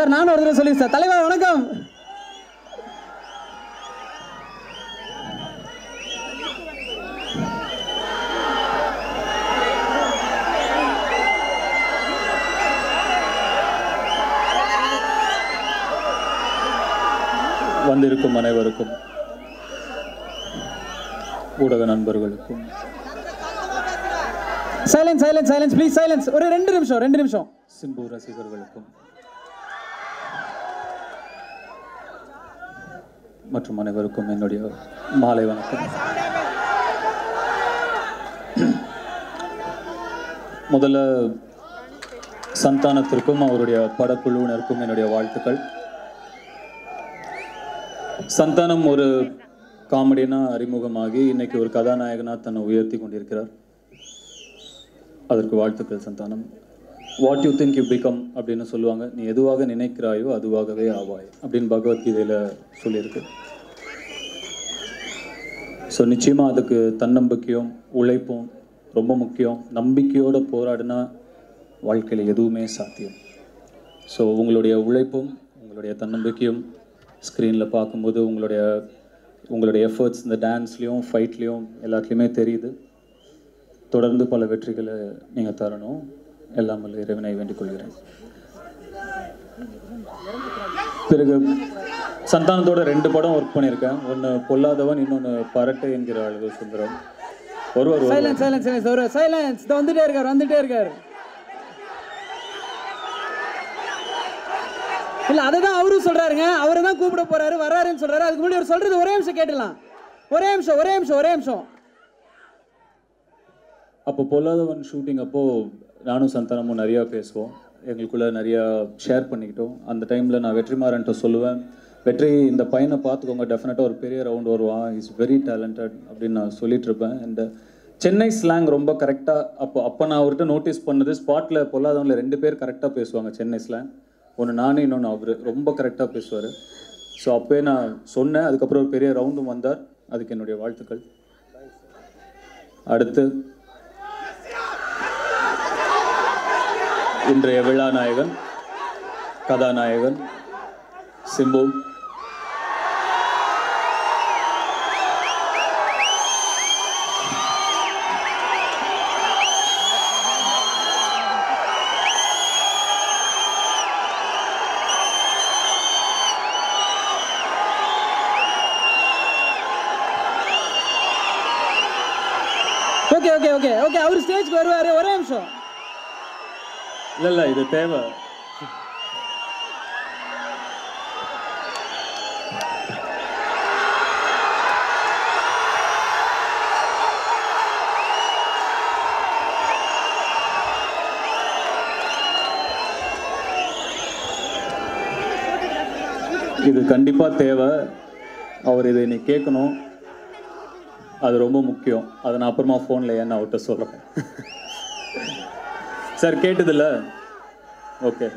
Sir நானும் ஒரு தடவை சொல்லிடுறேன் சார். தலைவா வணக்கம். வந்திருக்கும் அனைவருக்கும், ஊடக நண்பர்களுக்கும், silence silence silence please silence. ஒரு 2 நிமிஷம். சிம்பு ரசிகர்களுக்கும் மற்றும் அனைவருக்கும் என்னுடைய மாலை வணக்கம். முதல்ல சந்தானத்திற்கும் அவருடைய படக்குழுவினருக்கும் என்னுடைய வாழ்த்துக்கள். சந்தானம் ஒரு காமெடினா அறிமுகமாகி இன்னைக்கு ஒரு கதாநாயகனாக தன்னை உயர்த்தி கொண்டிருக்கிறார். அதற்கு வாழ்த்துக்கள் Santhanam. What you think you become அப்படின்னு சொல்லுவாங்க. நீ எதுவாக நினைக்கிறாயோ அதுவாகவே ஆவாய் அப்படின்னு பகவத்கீதையில் சொல்லியிருக்கு. ஸோ நிச்சயமாக அதுக்கு தன்னம்பிக்கையும் உழைப்பும் ரொம்ப முக்கியம். நம்பிக்கையோடு போராடினா வாழ்க்கையில் எதுவுமே சாத்தியம். ஸோ உங்களுடைய உழைப்பும் உங்களுடைய தன்னம்பிக்கையும் ஸ்க்ரீனில் பார்க்கும்போது உங்களுடைய எஃபர்ட்ஸ் இந்த டான்ஸ்லேயும் ஃபைட்லேயும் எல்லாத்துலேயுமே தெரியுது. தொடர்ந்து பல வெற்றிகளை நீங்கள் தரணும். எல்லாம் வல்ல இறைவனை வேண்டிக் கொள்கிறேன். பிறகு சந்தானத்தோட 2 படம் ஒர்க் பண்ணியிருக்கேன். ஒன்று பொல்லாதவன், இன்னொன்று பரட்டை என்கிற அழகு சுந்தரம். ஒருவர் வந்துட்டே இருக்காரு. இல்ல அதுதான் அவரும் சொல்றாருங்க. அவரை தான் கூப்பிட போறாரு, வர்றாருன்னு சொல்றாரு. அதுக்கு முன்னாடி அவர் சொல்றது ஒரே நிமிஷம் கேட்டுலாம். ஒரே நிமிஷம். அப்போ பொல்லாதவன் ஷூட்டிங் அப்போ நானும் சந்தானமும் நிறையா பேசுவோம். எங்களுக்குள்ள நிறையா ஷேர் பண்ணிக்கிட்டோம். அந்த டைமில் நான் வெற்றிமாறன்ட்ட சொல்லுவேன், வெற்றி இந்த பையனை பார்த்துக்கோங்க, டெஃபினட்டாக ஒரு பெரிய ரவுண்ட் வருவான், இஸ் வெரி டேலண்டட் அப்படின்னு நான் சொல்லிட்டு இருப்பேன். அண்ட் சென்னை ஸ்லாங் ரொம்ப கரெக்டாக அப்போ நான் அவர்கிட்ட நோட்டீஸ் பண்ணது, ஸ்பாட்டில் பொல்லாதவனில் 2 பேர் கரெக்டாக பேசுவாங்க சென்னை ஸ்லாங். ஒன்று நானே, இன்னொன்று அவர் ரொம்ப கரெக்டாக பேசுவார். ஸோ அப்போயே நான் சொன்னேன். அதுக்கப்புறம் ஒரு பெரிய ரவுண்டும் வந்தார். அதுக்கு என்னுடைய வாழ்த்துக்கள். அடுத்து இன்றைய விழா நாயகன், கதாநாயகன் சிம்பு. ஓகே அவர் ஸ்டேஜ்க்கு வருவாரு. ஒரே நிமிஷம். இல்ல இது தேவை. இது கண்டிப்பா தேவை. அவர் இதை நீ கேட்கணும். அது ரொம்ப முக்கியம். அதை நான் அப்புறமா ஃபோனில் ஏன் அவர்கிட்ட சொல்கிறேன். சார் கேட்டதில்ல? ஓகே.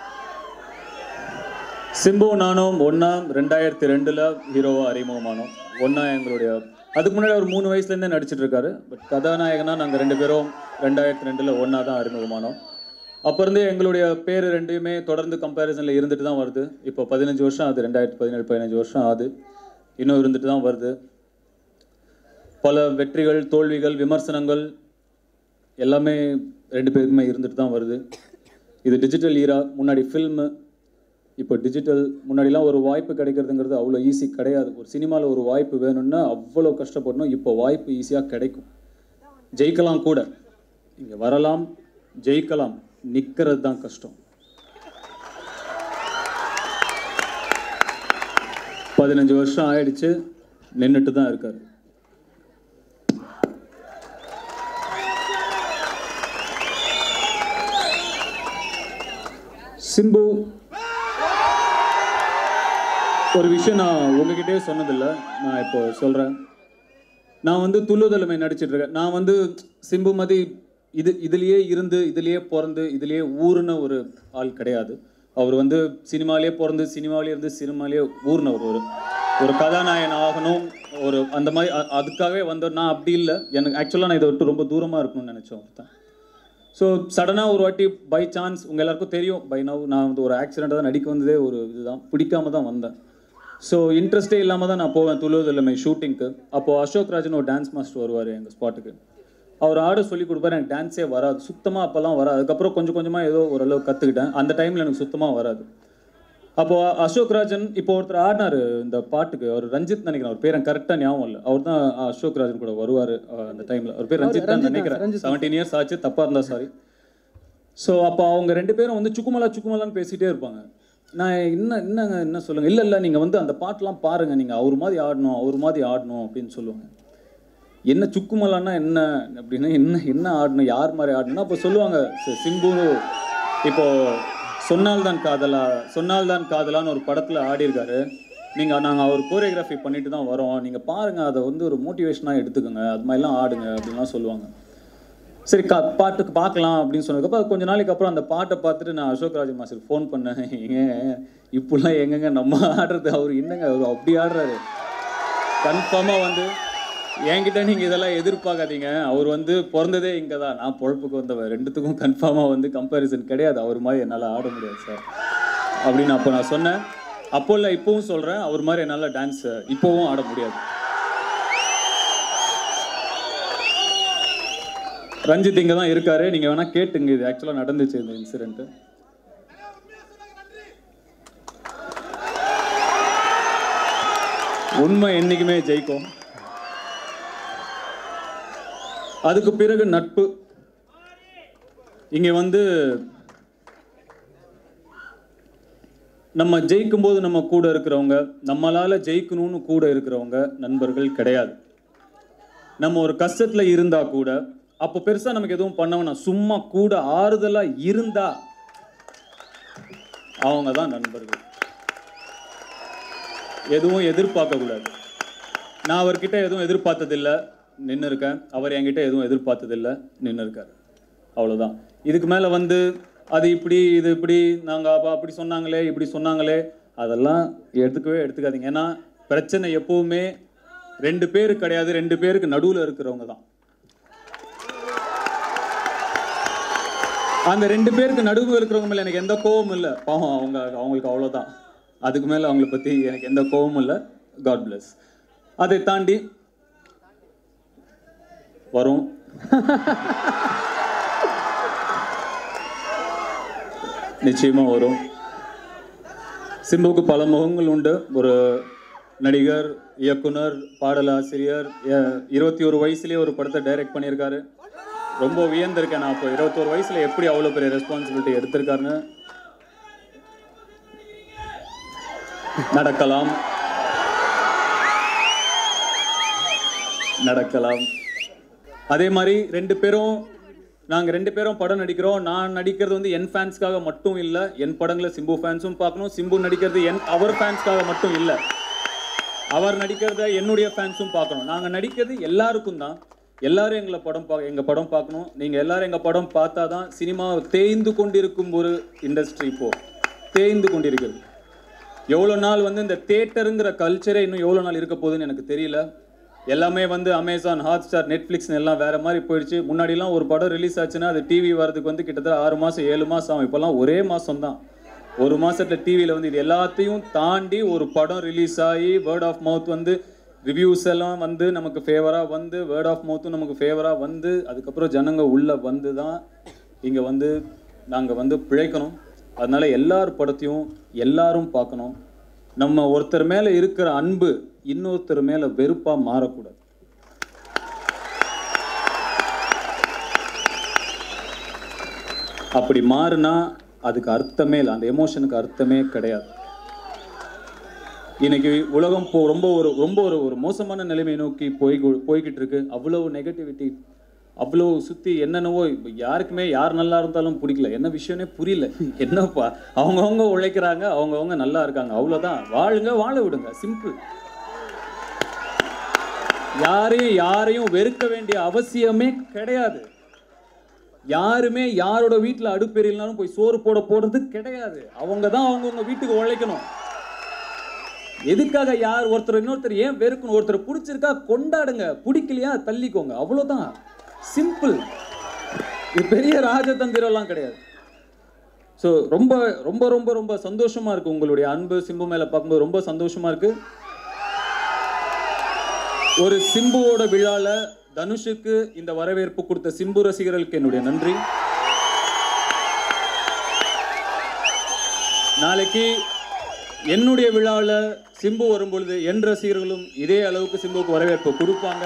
சிம்பு நானும் ஒன்றா 2002 ஹீரோவாக அறிமுகமானோம். ஒன்றா எங்களுடைய அதுக்கு முன்னாடி ஒரு 3 வயசுலேருந்தே நடிச்சிட்டு இருக்காரு. பட் கதாநாயகனா நாங்கள் 2 பேரும் 2002 ஒன்றா தான் அறிமுகமானோம். அப்போ இருந்து எங்களுடைய பேர் 2மே தொடர்ந்து கம்பேரிசனில் இருந்துட்டு தான் வருது. இப்போ 15 வருஷம் ஆகுது. 2017 15 வருஷம் ஆகுது. இன்னும் இருந்துட்டு தான் வருது. பல வெற்றிகள், தோல்விகள், விமர்சனங்கள் எல்லாமே 2 பேருக்குமே இருந்துட்டு தான் வருது. இது டிஜிட்டல் ஈரா. முன்னாடி ஃபில்மு, இப்போ டிஜிட்டல். முன்னாடிலாம் ஒரு வாய்ப்பு கிடைக்கிறதுங்கிறது அவ்வளோ ஈஸி கிடையாது. ஒரு சினிமாவில் ஒரு வாய்ப்பு வேணும்னா அவ்வளோ கஷ்டப்படணும். இப்போ வாய்ப்பு ஈஸியாக கிடைக்கும். ஜெயிக்கலாம் கூட. இங்கே வரலாம், ஜெயிக்கலாம். நிற்கிறது தான் கஷ்டம். 15 வருஷம் ஆயிடுச்சு, நின்றுட்டு தான் இருக்காரு. சிம்பு ஒரு விஷயம் நான் உங்ககிட்டே சொன்னதில்லை, நான் இப்போ சொல்கிறேன். நான் வந்து துள்ளுதலுமை நடிச்சிட்டு இருக்கேன். நான் வந்து சிம்பு மதி இதுலேயே இருந்து, இதுலேயே பிறந்து, இதுலேயே ஊர்ன ஒரு ஆள் கிடையாது. அவர் வந்து சினிமாலேயே பிறந்து, சினிமாவிலே இருந்து, சினிமாலேயே ஊர்னவர். ஒரு கதாநாயகன் ஆகணும், ஒரு அந்த மாதிரி அதுக்காகவே வந்தவர். நான் அப்படி இல்லை. எனக்கு ஆக்சுவலாக நான் இதை விட்டு ரொம்ப தூரமாக இருக்கணும்னு நினச்சேன். ஒருத்தன் ஸோ சடனாக ஒரு வாட்டி பை சான்ஸ் உங்கள் எல்லாருக்கும் தெரியும் பை நவ் நான் வந்து ஒரு ஆக்சிடெண்ட்டாக தான் நடிக்க வந்ததே ஒரு இதுதான், பிடிக்காம தான் வந்தேன். ஸோ இன்ட்ரெஸ்டே இல்லாமல் தான் நான் போவேன் துளுவதில்லை ஷூட்டிங்க்கு. அப்போது அசோக் ராஜன் ஒரு டான்ஸ் மாஸ்டர் வருவார் எங்கள் ஸ்பாட்டுக்கு. அவர் ஆட சொல்லி கொடுப்பாரு. எனக்கு டான்ஸே வராது சுத்தமாக, அப்போல்லாம் வராது. அதுக்கப்புறம் கொஞ்சம் கொஞ்சமாக ஏதோ ஓரளவு கற்றுக்கிட்டேன். அந்த டைமில் எனக்கு சுத்தமாக வராது. அப்போது அசோக் ராஜன் இப்போ ஒருத்தர் ஆடினார் இந்த பாட்டுக்கு, அவர் ரஞ்சித் நினைக்கிறேன், அவர் பேர் எனக்கு கரெக்டாக ஞாபகம் இல்லை. அவர் தான் அசோக் ராஜன் கூட வருவார் அந்த டைமில். அவர் பேர் ரஞ்சித் தான் நினைக்கிறேன். 17 இயர்ஸ் ஆச்சு, தப்பாக இருந்தால் சாரி. ஸோ அப்போ அவங்க 2 பேரும் வந்து சுக்குமலான்னு பேசிகிட்டே இருப்பாங்க. நான் என்ன சொல்லுங்கள், இல்லை நீங்கள் வந்து அந்த பாட்டெலாம் பாருங்கள், நீங்கள் அவர் மாதிரி ஆடணும் அப்படின்னு சொல்லுவாங்க. என்ன சுக்குமலான்னா என்ன அப்படின்னா என்ன ஆடணும், யார் மாதிரி ஆடணும்னா அப்போ சொல்லுவாங்க சிம்பு இப்போது சொன்னால் தான் காதலான்னு ஒரு படத்தில் ஆடிருக்காரு. நாங்கள் அவர் கோரியோகிராஃபி பண்ணிட்டு தான் வரோம், நீங்கள் பாருங்கள், அதை வந்து ஒரு மோட்டிவேஷனாக எடுத்துக்கோங்க, அது மாதிரிலாம் ஆடுங்க அப்படின்லாம் சொல்லுவாங்க. சரி பாட்டுக்கு பார்க்கலாம் அப்படின்னு சொன்னதுக்கப்புறம் கொஞ்சம் நாளைக்கு அப்புறம் அந்த பாட்டை பார்த்துட்டு நான் அசோக் ராஜன் மாஸ்டருக்கு ஃபோன் பண்ணேன். இப்படிலாம் எங்கங்க நம்ம ஆடுறது, அவர் என்னங்க அவர் அப்படி ஆடுறாரு, கன்ஃபார்மாக வந்து என்கிட்ட நீங்கள் இதெல்லாம் எதிர்பார்க்காதீங்க, அவர் வந்து பிறந்ததே இங்கே தான், நான் பொழப்புக்கு வந்தவன், ரெண்டுத்துக்கும் கன்ஃபார்மாக வந்து கம்பேரிசன் கிடையாது, அவர் மாதிரி என்னால் ஆட முடியாது சார் அப்படின்னு அப்போ நான் சொன்னேன். அப்போ இல்லை இப்போவும் சொல்கிறேன், அவர் மாதிரி என்னால் டான்ஸ் இப்போவும் ஆட முடியாது. ரஞ்சித் இங்கே தான் இருக்காரு, நீங்கள் வேணால் கேட்டுங்க, இது ஆக்சுவலாக நடந்துச்சு இந்த இன்சிடென்ட்டு. உண்மை என்றைக்குமே ஜெயிக்கும். அதுக்கு பிறகு நட்பு. இங்கே வந்து நம்ம ஜெயிக்கும் போது நம்ம கூட இருக்கிறவங்க, நம்மளால ஜெயிக்கணும்னு கூட இருக்கிறவங்க நண்பர்கள் கிடையாது. நம்ம ஒரு கஷ்டத்தில் இருந்தா கூட அப்போ பெருசாக நமக்கு எதுவும் பண்ணவனா, சும்மா கூட ஆறுதலாக இருந்தா அவங்க தான் நண்பர்கள். எதுவும் எதிர்பார்க்கக்கூடாது. நான் அவர்கிட்ட எதுவும் எதிர்பார்த்ததில்லை, நின்று இருக்கேன். அவர் என்கிட்ட எதுவும் எதிர்பார்த்ததில்லை, நின்று இருக்கார். அவ்வளோதான். இதுக்கு மேலே வந்து அது இப்படி இது இப்படி நாங்கள் அப்படி சொன்னாங்களே இப்படி சொன்னாங்களே அதெல்லாம் எடுத்துக்காதீங்க. ஏன்னா பிரச்சனை எப்பவுமே 2 பேர் கிடையாது, 2 பேருக்கு நடுவில் இருக்கிறவங்க தான். அந்த 2 பேருக்கு நடுவில் இருக்கிறவங்க மேலே எனக்கு எந்த கோபமும் இல்லை. பாவம் அவங்களுக்கு அவ்வளோதான். அதுக்கு மேலே அவங்கள பற்றி எனக்கு எந்த கோபமும் இல்லை. God bless. அதை தாண்டி வரும். நிச்சயமா வரும். சிம்புக்கு பல முகங்கள் உண்டு. ஒரு நடிகர், இயக்குனர், பாடலாசிரியர். 21 வயசுலேயே ஒரு படத்தை டைரக்ட் பண்ணியிருக்காரு. ரொம்ப வியந்திருக்கேன் நான். அப்போ 21 வயசுல எப்படி அவ்வளோ பெரிய ரெஸ்பான்சிபிலிட்டி எடுத்திருக்காருன்னு. நடக்கலாம். அதே மாதிரி நாங்கள் 2 பேரும் படம் நடிக்கிறோம். நான் நடிக்கிறது வந்து என் ஃபேன்ஸ்க்காக மட்டும் இல்லை, என் படங்களை சிம்பு ஃபேன்ஸும் பார்க்கணும். சிம்பு நடிக்கிறது அவர் ஃபேன்ஸ்க்காக மட்டும் இல்லை, அவர் நடிக்கிறத என்னுடைய ஃபேன்ஸும் பார்க்கணும். நாங்கள் நடிக்கிறது எல்லாருக்கும் தான். எல்லாரும் எங்கள் படம் பார்க்கணும். நீங்கள் எல்லாரும் எங்கள் படம் பார்த்தா தான். சினிமா தேய்ந்து கொண்டிருக்கும் ஒரு இண்டஸ்ட்ரி இப்போது தேய்ந்து கொண்டிருக்கிறது. எவ்வளோ நாள் வந்து இந்த தியேட்டருங்கிற கல்ச்சரே இன்னும் எவ்வளோ நாள் இருக்க போகுதுன்னு எனக்கு தெரியல. எல்லாமே வந்து அமேசான், ஹாட்ஸ்டார், நெட்ஃப்ளிக்ஸ்னு எல்லாம் வேறு மாதிரி போயிடுச்சு. முன்னாடிலாம் ஒரு படம் ரிலீஸ் ஆச்சுன்னா அது டிவி வரதுக்கு வந்து கிட்டத்தட்ட 6 மாதம் 7 மாதம் ஆகும். இப்போல்லாம் ஒரே மாதம் தான். ஒரு மாதத்தில் டிவியில் வந்து இது எல்லாத்தையும் தாண்டி ஒரு படம் ரிலீஸ் ஆகி வேர்ட் ஆஃப் மவுத் வந்து ரிவ்யூஸ் எல்லாம் வந்து நமக்கு ஃபேவராக வந்து வேர்ட் ஆஃப் மவுத்தும் நமக்கு ஃபேவராக வந்து அதுக்கப்புறம் ஜனங்க உள்ளே வந்து தான் இங்கே வந்து நாங்கள் வந்து பிழைக்கணும். அதனால எல்லார் படத்தையும் எல்லாரும் பார்க்கணும். நம்ம ஒருத்தர் மேலே இருக்கிற அன்பு இன்னொருத்தர் மேலே வெறுப்பாக மாறக்கூடாது. அப்படி மாறுனா அதுக்கு அர்த்தமே இல்லை, அந்த எமோஷனுக்கு அர்த்தமே கிடையாது. இன்னைக்கு உலகம் ரொம்ப ஒரு மோசமான நிலைமை நோக்கி போய்கிட்டு இருக்கு. அவ்வளோ நெகட்டிவிட்டி, அவ்வளோ சுற்றி என்னென்னவோ. யாருக்குமே யார் நல்லா இருந்தாலும் பிடிக்கல. என்ன விஷயம்னே புரியல. என்னப்பா, அவங்கவுங்க உழைக்கிறாங்க, அவங்கவுங்க நல்லா இருக்காங்க, அவ்வளோதான். வாழ விடுங்க, சிம்பிள். யாரையும் வெறுக்க வேண்டிய அவசியமே கிடையாது. யாருமே யாரோட வீட்டில் அடுப்பெரியலனாலும் போய் சோறு போடுறது கிடையாது. அவங்க தான் அவங்கவுங்க வீட்டுக்கு உழைக்கணும். எதுக்காக ஒருத்தர் இன்னொருத்தர் ஏன் வெறுக்கணும்? ஒருத்தர் பிடிச்சிருக்கா கொண்டாடுங்க, பிடிக்கலையா தள்ளிக்கோங்க, அவ்வளோதான், சிம்பிள். இது பெரிய ராஜதந்திரம்லாம் கிடையாது. ஸோ ரொம்ப ரொம்ப ரொம்ப ரொம்ப சந்தோஷமா இருக்கு. உங்களுடைய அன்பு சிம்பு மேல பார்க்கும்போது ரொம்ப சந்தோஷமா இருக்கு. ஒரு சிம்புவோட விழால தனுஷுக்கு இந்த வரவேற்பு கொடுத்த சிம்பு ரசிகர்களுக்கு என்னுடைய நன்றி. நாளைக்கு என்னுடைய விழாவில் சிம்பு வரும்பொழுது என் ரசிகர்களும் இதே அளவுக்கு சிம்புவுக்கு வரவேற்பு கொடுப்பாங்க.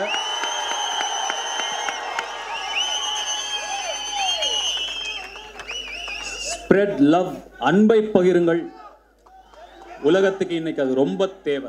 ஸ்ப்ரெட் லவ், அன்பை பகிருங்கள். உலகத்துக்கு இன்னைக்கு அது ரொம்ப தேவை.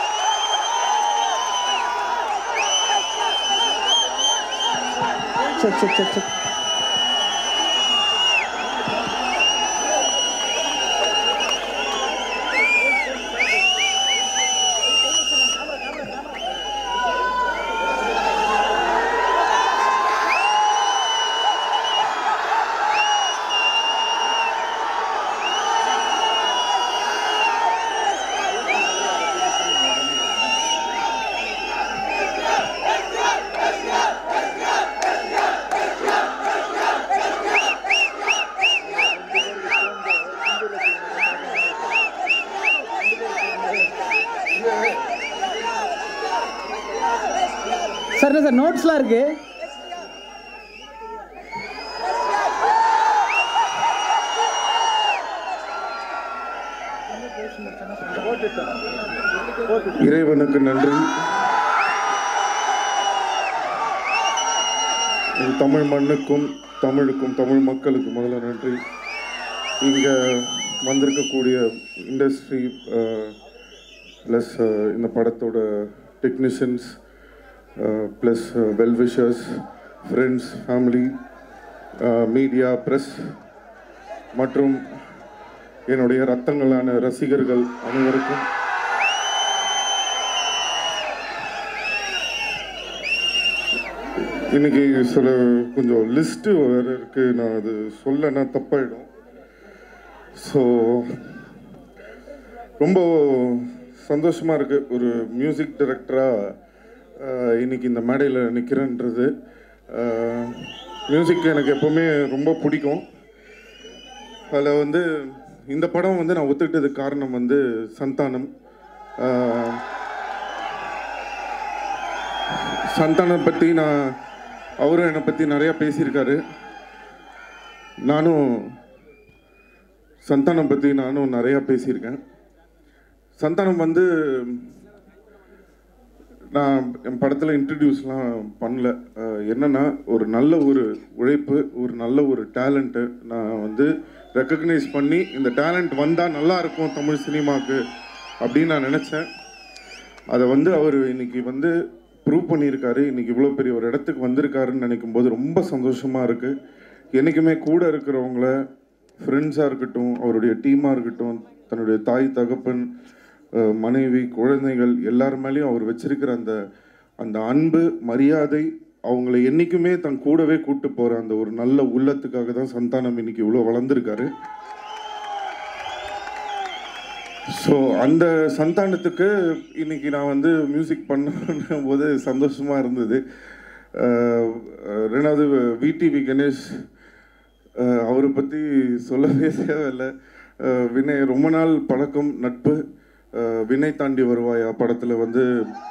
சார் சார் நோட்ஸ்லாம் இருக்கு. இறைவனுக்கு நன்றி. தமிழ் மண்ணுக்கும் தமிழுக்கும் தமிழ் மக்களுக்கு முதல்ல நன்றி. இங்கே வந்திருக்கக்கூடிய இண்டஸ்ட்ரி ப்ளஸ் இந்த படத்தோட technicians plus wellwishers, friends, family, media, press மற்றும் என்னுடைய ரத்தங்களான ரசிகர்கள் அனைவருக்கும் இன்னைக்கு சில கொஞ்சம் லிஸ்ட்டு வேறு இருக்குது. நான் அது சொல்லனா தப்பாயிடும். ஸோ ரொம்ப சந்தோஷமாக இருக்குது. ஒரு மியூசிக் டைரக்டராக இன்னைக்கு இந்த மேடையில் நிற்கிறேன்றது. மியூசிக் எனக்கு எப்போவுமே ரொம்ப பிடிக்கும். அதில் வந்து இந்த படம் வந்து நான் ஒத்துக்கிட்டதுக்கு காரணம் வந்து சந்தானம். சந்தானம் பற்றி அவரும் என்னை பற்றி நிறையா பேசியிருக்காரு. சந்தானம் பற்றி நானும் நிறையா பேசியிருக்கேன். சந்தானம் வந்து நான் என் படத்தில் இன்ட்ரடியூஸ்லாம் பண்ணல. என்னென்னா ஒரு நல்ல ஒரு உழைப்பு, ஒரு நல்ல ஒரு டேலண்ட்டு நான் வந்து ரெக்கக்னைஸ் பண்ணி இந்த டேலண்ட் வந்தால் நல்லாயிருக்கும் தமிழ் சினிமாவுக்கு அப்படின்னு நான் நினச்சேன். அதை வந்து அவர் இன்னைக்கு வந்து ப்ரூவ் பண்ணியிருக்காரு. இன்றைக்கி இவ்வளோ பெரிய ஒரு இடத்துக்கு வந்திருக்காருன்னு நினைக்கும் போது ரொம்ப சந்தோஷமாக இருக்குது. என்றைக்குமே கூட இருக்கிறவங்கள, ஃப்ரெண்ட்ஸாக இருக்கட்டும், அவருடைய டீமாக இருக்கட்டும், தன்னுடைய தாய் தகப்பன், மனைவி, குழந்தைகள் எல்லார் மேலேயும் அவர் வச்சிருக்கிற அந்த அன்பு, மரியாதை, அவங்கள என்றைக்குமே தன் கூடவே கூப்பிட்டு போகிற அந்த ஒரு நல்ல உள்ளத்துக்காக தான் சந்தானம் இன்னைக்கு இவ்வளோ வளர்ந்துருக்காரு. ஸோ அந்த சந்தானத்துக்கு இன்னைக்கு நான் வந்து மியூசிக் பண்ணும் போது சந்தோஷமாக இருந்தது. ரெண்டாவது VTV கணேஷ், அவரை பற்றி சொல்லவே தேவையில்லை. வினய் ரொம்ப நாள் பழக்கம், நட்பு. வினய் தாண்டி வருவாயா படத்தில் வந்து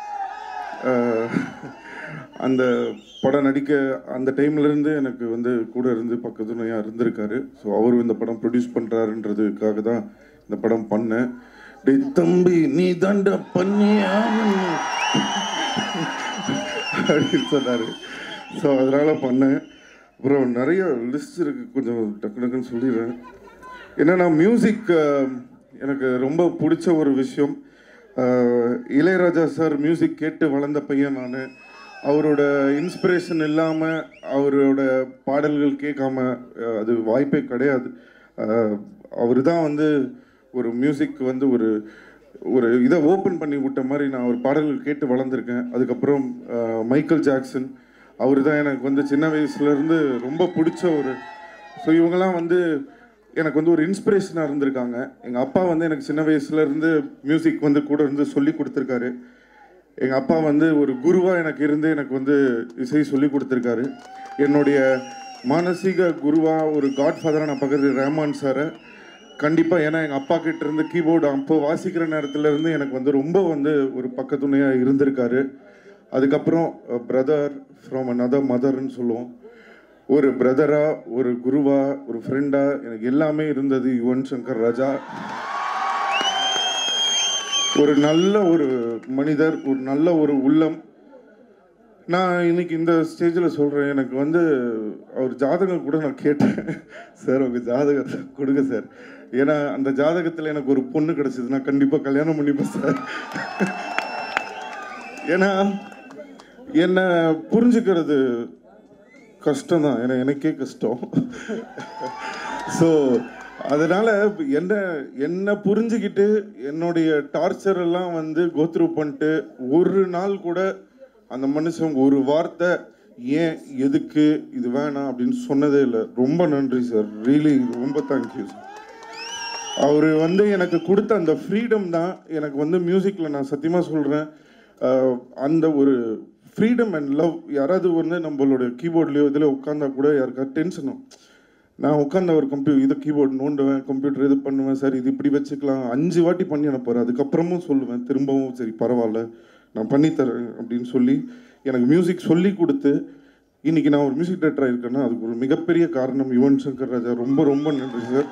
அந்த படம் நடிக்க அந்த டைம்லேருந்து எனக்கு வந்து கூட இருந்து பக்கத்துணையாக இருந்திருக்காரு. ஸோ அவரும் இந்த படம் ப்ரொடியூஸ் பண்ணுறாருன்றதுக்காக தான் இந்த படம் பண்ணேன். டே தம்பி நீ தாண்ட பண்ணியா அப்படின்னு சொன்னார். ஸோ அதனால் பண்ணேன். அப்புறம் நிறைய லிஸ்ட் இருக்குது, கொஞ்சம் டக்கு டக்குன்னு சொல்லிடுறேன். என்னென்னா மியூசிக் எனக்கு ரொம்ப பிடிச்ச ஒரு விஷயம். இளையராஜா சார் மியூசிக் கேட்டு வளர்ந்த பையன் நான். அவரோட இன்ஸ்பிரேஷன் இல்லாமல், அவரோட பாடல்கள் கேட்காம அது வாய்ப்பே கிடையாது. அவர் தான் வந்து ஒரு மியூசிக் வந்து ஒரு இதை ஓப்பன் பண்ணி விட்ட மாதிரி நான் ஒரு பாடல்கள் கேட்டு வளர்ந்துருக்கேன். அதுக்கப்புறம் மைக்கேல் ஜாக்சன், அவர் தான் எனக்கு வந்து சின்ன வயசுலேருந்து ரொம்ப பிடிச்ச ஸோ இவங்கெல்லாம் வந்து எனக்கு வந்து ஒரு இன்ஸ்பிரேஷனாக இருந்திருக்காங்க. எங்கள் அப்பா வந்து எனக்கு சின்ன வயசுலேருந்து மியூசிக் வந்து கூட இருந்து சொல்லி கொடுத்துருக்காரு. எங்கள் அப்பா வந்து ஒரு குருவாக எனக்கு இருந்து எனக்கு வந்து இசை சொல்லி கொடுத்துருக்காரு. என்னுடைய மானசீக குருவா ஒரு காட்ஃபாதராக நான் பார்க்குறது ரஹ்மான் சாரை கண்டிப்பாக. ஏன்னா எங்கள் அப்பா கிட்ட இருந்து கீபோர்டு அப்போ வாசிக்கிற நேரத்துலேருந்து எனக்கு வந்து ரொம்ப வந்து ஒரு பக்கத்துணையாக இருந்திருக்காரு. அதுக்கப்புறம் பிரதர் ஃப்ரம் another மதர்ன்னு சொல்லுவோம். ஒரு பிரதரா, ஒரு குருவா, ஒரு ஃப்ரெண்டா எனக்கு எல்லாமே இருந்தது யுவன் சங்கர் ராஜா. ஒரு நல்ல ஒரு மனிதர், ஒரு நல்ல ஒரு உள்ளம். நான் இன்னைக்கு இந்த ஸ்டேஜில் சொல்கிறேன், எனக்கு வந்து அவர் ஜாதகம் கூட நான் கேட்டேன். சார் உங்கள் ஜாதகத்தை கொடுங்க சார், ஏன்னா அந்த ஜாதகத்தில் எனக்கு ஒரு பொண்ணு கிடச்சிது, நான் கண்டிப்பாக கல்யாணம் பண்ணிப்பேன் சார். ஏன்னா என்னை புரிஞ்சுக்கிறது கஷ்டம்தான், ஏன்னா எனக்கே கஷ்டம். ஸோ அதனால் என்னை புரிஞ்சுக்கிட்டு என்னுடைய டார்ச்சர் எல்லாம் வந்து கோத்ரூ பண்ணிட்டு ஒரு நாள் கூட அந்த மனுஷன் ஒரு வார்த்தை ஏன் எதுக்கு இது வேணாம் அப்படின்னு சொன்னதே இல்லை. ரொம்ப நன்றி சார், ரியலி ரொம்ப தேங்க்யூ சார். அவர் வந்து எனக்கு கொடுத்த அந்த ஃப்ரீடம் தான் எனக்கு வந்து மியூசிக்கில் நான் சத்தியமாக சொல்கிறேன், அந்த ஒரு ஃப்ரீடம் அண்ட் லவ். யாராவது வந்து நம்மளோட கீபோர்ட்லேயோ இதில் உட்காந்தா கூட யாருக்காவது டென்ஷனும், நான் உட்காந்த ஒரு இது கீபோர்டு நோண்டுவேன், கம்ப்யூட்டர் இது பண்ணுவேன், சார் இது இப்படி வச்சுக்கலாம் 5 வாட்டி பண்ணி அனுப்புகிறேன். அதுக்கப்புறமும் சொல்லுவேன் திரும்பவும், சரி பரவாயில்ல நான் பண்ணித்தரேன் அப்படின்னு சொல்லி எனக்கு மியூசிக் சொல்லி கொடுத்து இன்றைக்கி நான் ஒரு மியூசிக் டைரக்டராக இருக்கேன்னா அதுக்கு ஒரு மிகப்பெரிய காரணம் யுவன் சங்கர் ராஜா. ரொம்ப ரொம்ப நன்றி சார்.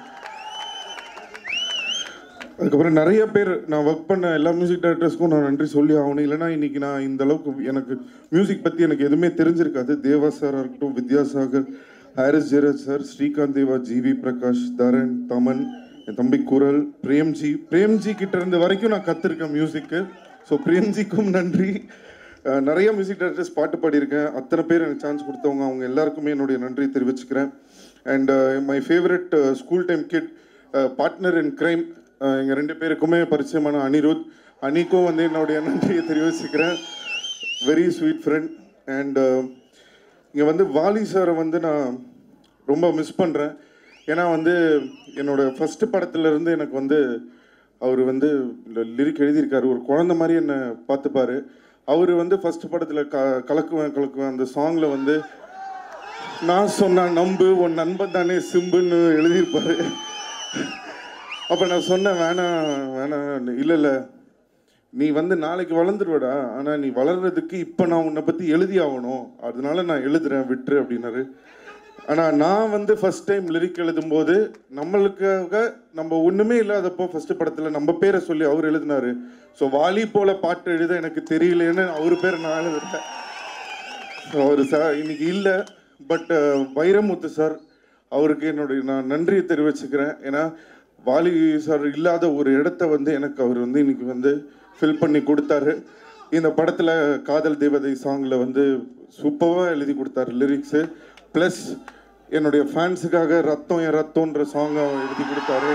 அதுக்கப்புறம் நிறைய பேர் நான் ஒர்க் பண்ண எல்லா மியூசிக் டைரக்டர்ஸ்க்கும் நான் நன்றி சொல்லி ஆகணும். இல்லைனா இன்றைக்கி நான் இந்த அளவுக்கு எனக்கு மியூசிக் பற்றி எனக்கு எதுவுமே தெரிஞ்சிருக்காது. தேவா சாராக இருக்கட்டும், வித்யாசாகர், ஹாரிஸ் ஜெயராஜ் சார், ஸ்ரீகாந்த் தேவா, ஜிவி பிரகாஷ், தரன், தமன், என் தம்பி குரல், பிரேம்ஜி கிட்ட இருந்து வரைக்கும் நான் கற்றுருக்கேன் மியூசிக்கு. ஸோ பிரேம்ஜிக்கும் நன்றி. நிறைய மியூசிக் டைரக்டர்ஸ் பாட்டு பாடியிருக்கேன், அத்தனை பேர் எனக்கு சான்ஸ் கொடுத்தவங்க, அவங்க எல்லாருக்குமே என்னுடைய நன்றி தெரிவிச்சுக்கிறேன். And my favourite school time kid, partner in crime, எங்கள் 2 பேருக்குமே பரிச்சயமான அனிருத், அனிக்கும் வந்து என்னுடைய நன்றியை தெரிவிச்சுக்கிறேன். Very sweet friend. அண்ட் இங்கே வந்து வாலி சாரை வந்து நான் ரொம்ப மிஸ் பண்ணுறேன். ஏன்னா வந்து என்னோடய ஃபஸ்ட்டு படத்துலேருந்து எனக்கு வந்து அவர் வந்து லிரிக் எழுதியிருக்காரு, ஒரு குழந்த மாதிரி என்னை பார்த்துப்பார். அவர் வந்து ஃபஸ்ட்டு படத்தில் கலக்குவேன் அந்த சாங்கில் வந்து நான் சொன்னேன் நம்பு உன் நண்பன் தானே சிம்புன்னு எழுதியிருப்பார். அப்போ நான் சொன்னேன் வேணாம் இல்லை நீ வந்து நாளைக்கு வளர்ந்துருவடா, ஆனால் நீ வளர்றதுக்கு இப்போ நான் உன்னை பற்றி எழுதி ஆகணும், அதனால நான் எழுதுறேன் விட்டுரு அப்படின்னாரு. ஆனால் நான் வந்து ஃபஸ்ட் டைம் லிரிக் எழுதும்போது நம்மளுக்காக நம்ம ஒன்றுமே இல்லாதப்போ ஃபஸ்ட்டு படத்தில் நம்ம பேரை சொல்லி அவர் எழுதினார். ஸோ வாலி போல் பாட்டு எழுத எனக்கு தெரியலேன்னு அவர் பேரை நான் எழுதுறேன். அவர் சார் இன்னைக்கு இல்லை, பட் வைரமுத்து சார் அவருக்கு என்னுடைய நான் நன்றியை தெரிவிச்சுக்கிறேன். ஏன்னா வாலி சார் இல்லாத ஒரு இடத்த வந்து எனக்கு அவர் வந்து இன்னைக்கு வந்து ஃபில் பண்ணி கொடுத்தாரு. இந்த படத்தில் காதல் தேவதை சாங்கில் வந்து சூப்பராக எழுதி கொடுத்தாரு லிரிக்ஸு. ப்ளஸ் என்னுடைய ஃபேன்ஸுக்காக ரத்தம் என் ரத்தம்ன்ற சாங்கை எழுதி கொடுத்தாரு.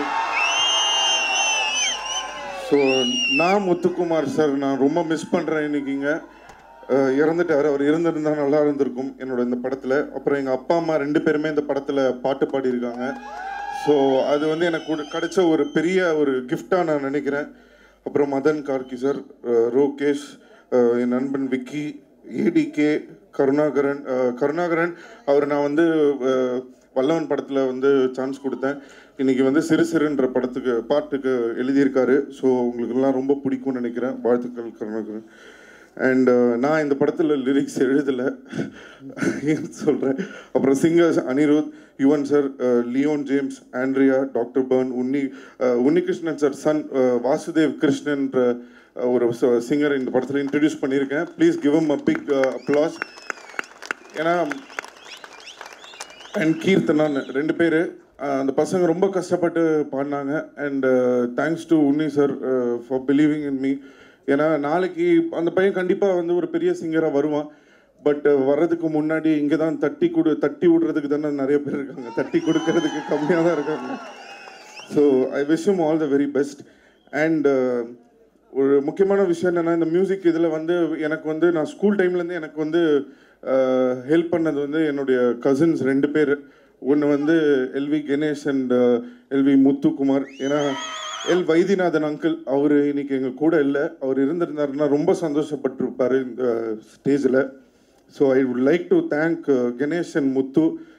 ஸோ நான் முத்துக்குமார் சார் நான் ரொம்ப மிஸ் பண்ணுறேன். இன்னைக்குங்க இறந்துட்டார், அவர் இருந்திருந்தால் நல்லா இருந்திருக்கும் என்னோட இந்த படத்தில். அப்புறம் எங்கள் அப்பா அம்மா 2 பேருமே இந்த படத்தில் பாட்டு பாடியிருக்காங்க. ஸோ அது வந்து எனக்கு கிடைச்ச ஒரு பெரிய ஒரு கிஃப்டாக நான் நினைக்கிறேன். அப்புறம் மதன் கார்கி சார், ரோகேஷ், என் நண்பன் விக்கி, ஏடிகே, கருணாகரன் அவர் நான் வந்து வல்லவன் படத்தில் வந்து சான்ஸ் கொடுத்தேன். இன்றைக்கி வந்து சிறுன்ற பாட்டுக்கு எழுதியிருக்காரு. ஸோ உங்களுக்கெல்லாம் ரொம்ப பிடிக்கும்னு நினைக்கிறேன். வாழ்த்துக்கள் கருணாகரன். அண்ட் நான் இந்த படத்தில் லிரிக்ஸ் எழுதலை சொல்கிறேன். அப்புறம் singers Anirudh, Yuvan sir, Leon James, Andrea, doctor burn, Unnikrishnan sir son Vasudev கிருஷ்ணன்ற ஒரு சிங்கர் இந்த படத்தில் இன்ட்ரடியூஸ் பண்ணியிருக்கேன். Please give him a big applause. ஏன்னா அண்ட் கீர்த்தனான்னு 2 பேர் அந்த பசங்க ரொம்ப கஷ்டப்பட்டு பாடினாங்க. And thanks to Unni sir for believing in me. ஏன்னா நாளைக்கு அந்த பையன் கண்டிப்பாக வந்து ஒரு பெரிய சிங்கராக வருவான். பட் வர்றதுக்கு முன்னாடி இங்கே தான் தட்டி விடுறதுக்கு தானே நிறைய பேர் இருக்காங்க, தட்டி கொடுக்கறதுக்கு கம்மியாக தான் இருக்காங்க. So I wish him all the very best. And ஒரு முக்கியமான விஷயம் என்னென்னா, இந்த மியூசிக் இதில் வந்து எனக்கு வந்து நான் ஸ்கூல் டைம்லேருந்து எனக்கு வந்து ஹெல்ப் பண்ணது வந்து என்னுடைய கசின்ஸ் 2 பேர். ஒன்று வந்து LV Ganesh and LV Muthukumar. ஏன்னா வைத்தியநாதன் அங்கிள் அவர் இன்னைக்கு எங்கள் கூட இல்லை, அவர் இருந்திருந்தாருன்னா ரொம்ப சந்தோஷப்பட்டிருப்பார் இந்த ஸ்டேஜில். So I would like to thank Ganesh and Muthu.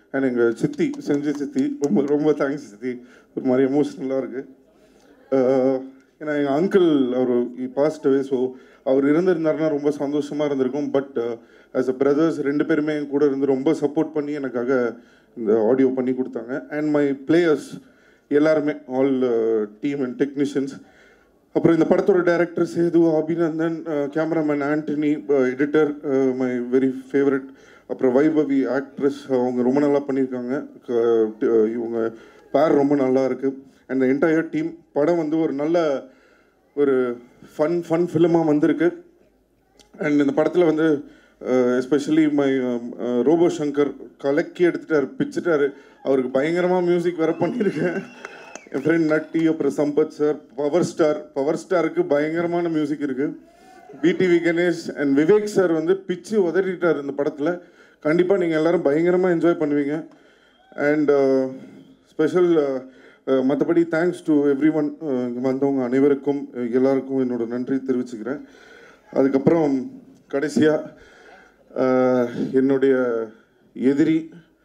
And எங்கள் சித்தி செஞ்சு சித்தி ரொம்ப ரொம்ப தேங்க்ஸ் சித்தி. ஒரு மாதிரி எமோஷ்னலாக இருக்குது. ஏன்னா எங்கள் அங்கிள் அவர் பாஸ்ட் அவே, ஸோ அவர் இருந்திருந்தாருன்னா ரொம்ப சந்தோஷமாக இருந்திருக்கும். பட் ஆஸ் அ பிரதர்ஸ் 2 பேருமே என் கூட இருந்து ரொம்ப சப்போர்ட் பண்ணி எனக்காக இந்த ஆடியோ பண்ணி கொடுத்தாங்க. அண்ட் மை பிளேயர்ஸ் எல்லாருமே, ஆல் டீம் அண்ட் டெக்னீஷியன்ஸ். அப்புறம் இந்த படத்தோட director Sethu, Abhinandan, cameraman Antony, editor my very favourite, அப்புறம் வைபவி ஆக்ட்ரஸ், அவங்க ரொம்ப நல்லா பண்ணியிருக்காங்க. இவங்க பேர் ரொம்ப நல்லா இருக்குது. And the entire team. படம் வந்து ஒரு நல்ல ஒரு ஃபன் ஃபிலிமாக வந்திருக்கு. அண்ட் இந்த படத்தில் வந்து எஸ்பெஷலி மை ரோபோ சங்கர் கலக்கி எடுத்துட்டார், பிச்சுட்டாரு. அவருக்கு பயங்கரமாக மியூசிக் வேறு பண்ணியிருக்கேன். என் ஃப்ரெண்ட் நட்டி, அப்புறம் சம்பத் சார், பவர் ஸ்டாருக்கு பயங்கரமான மியூசிக் இருக்குது. VTV Ganesh and Vivek sir வந்து பிச்சு உதறிட்டார் இந்த படத்தில். கண்டிப்பாக நீங்கள் எல்லோரும் பயங்கரமாக என்ஜாய் பண்ணுவீங்க. அண்ட் ஸ்பெஷல் மற்றபடி தேங்க்ஸ் டு எவ்ரி ஒன். இங்கே வந்தவங்க அனைவருக்கும் எல்லாருக்கும் என்னோட நன்றி தெரிவிச்சுக்கிறேன். அதுக்கப்புறம் கடைசியாக என்னுடைய எதிரி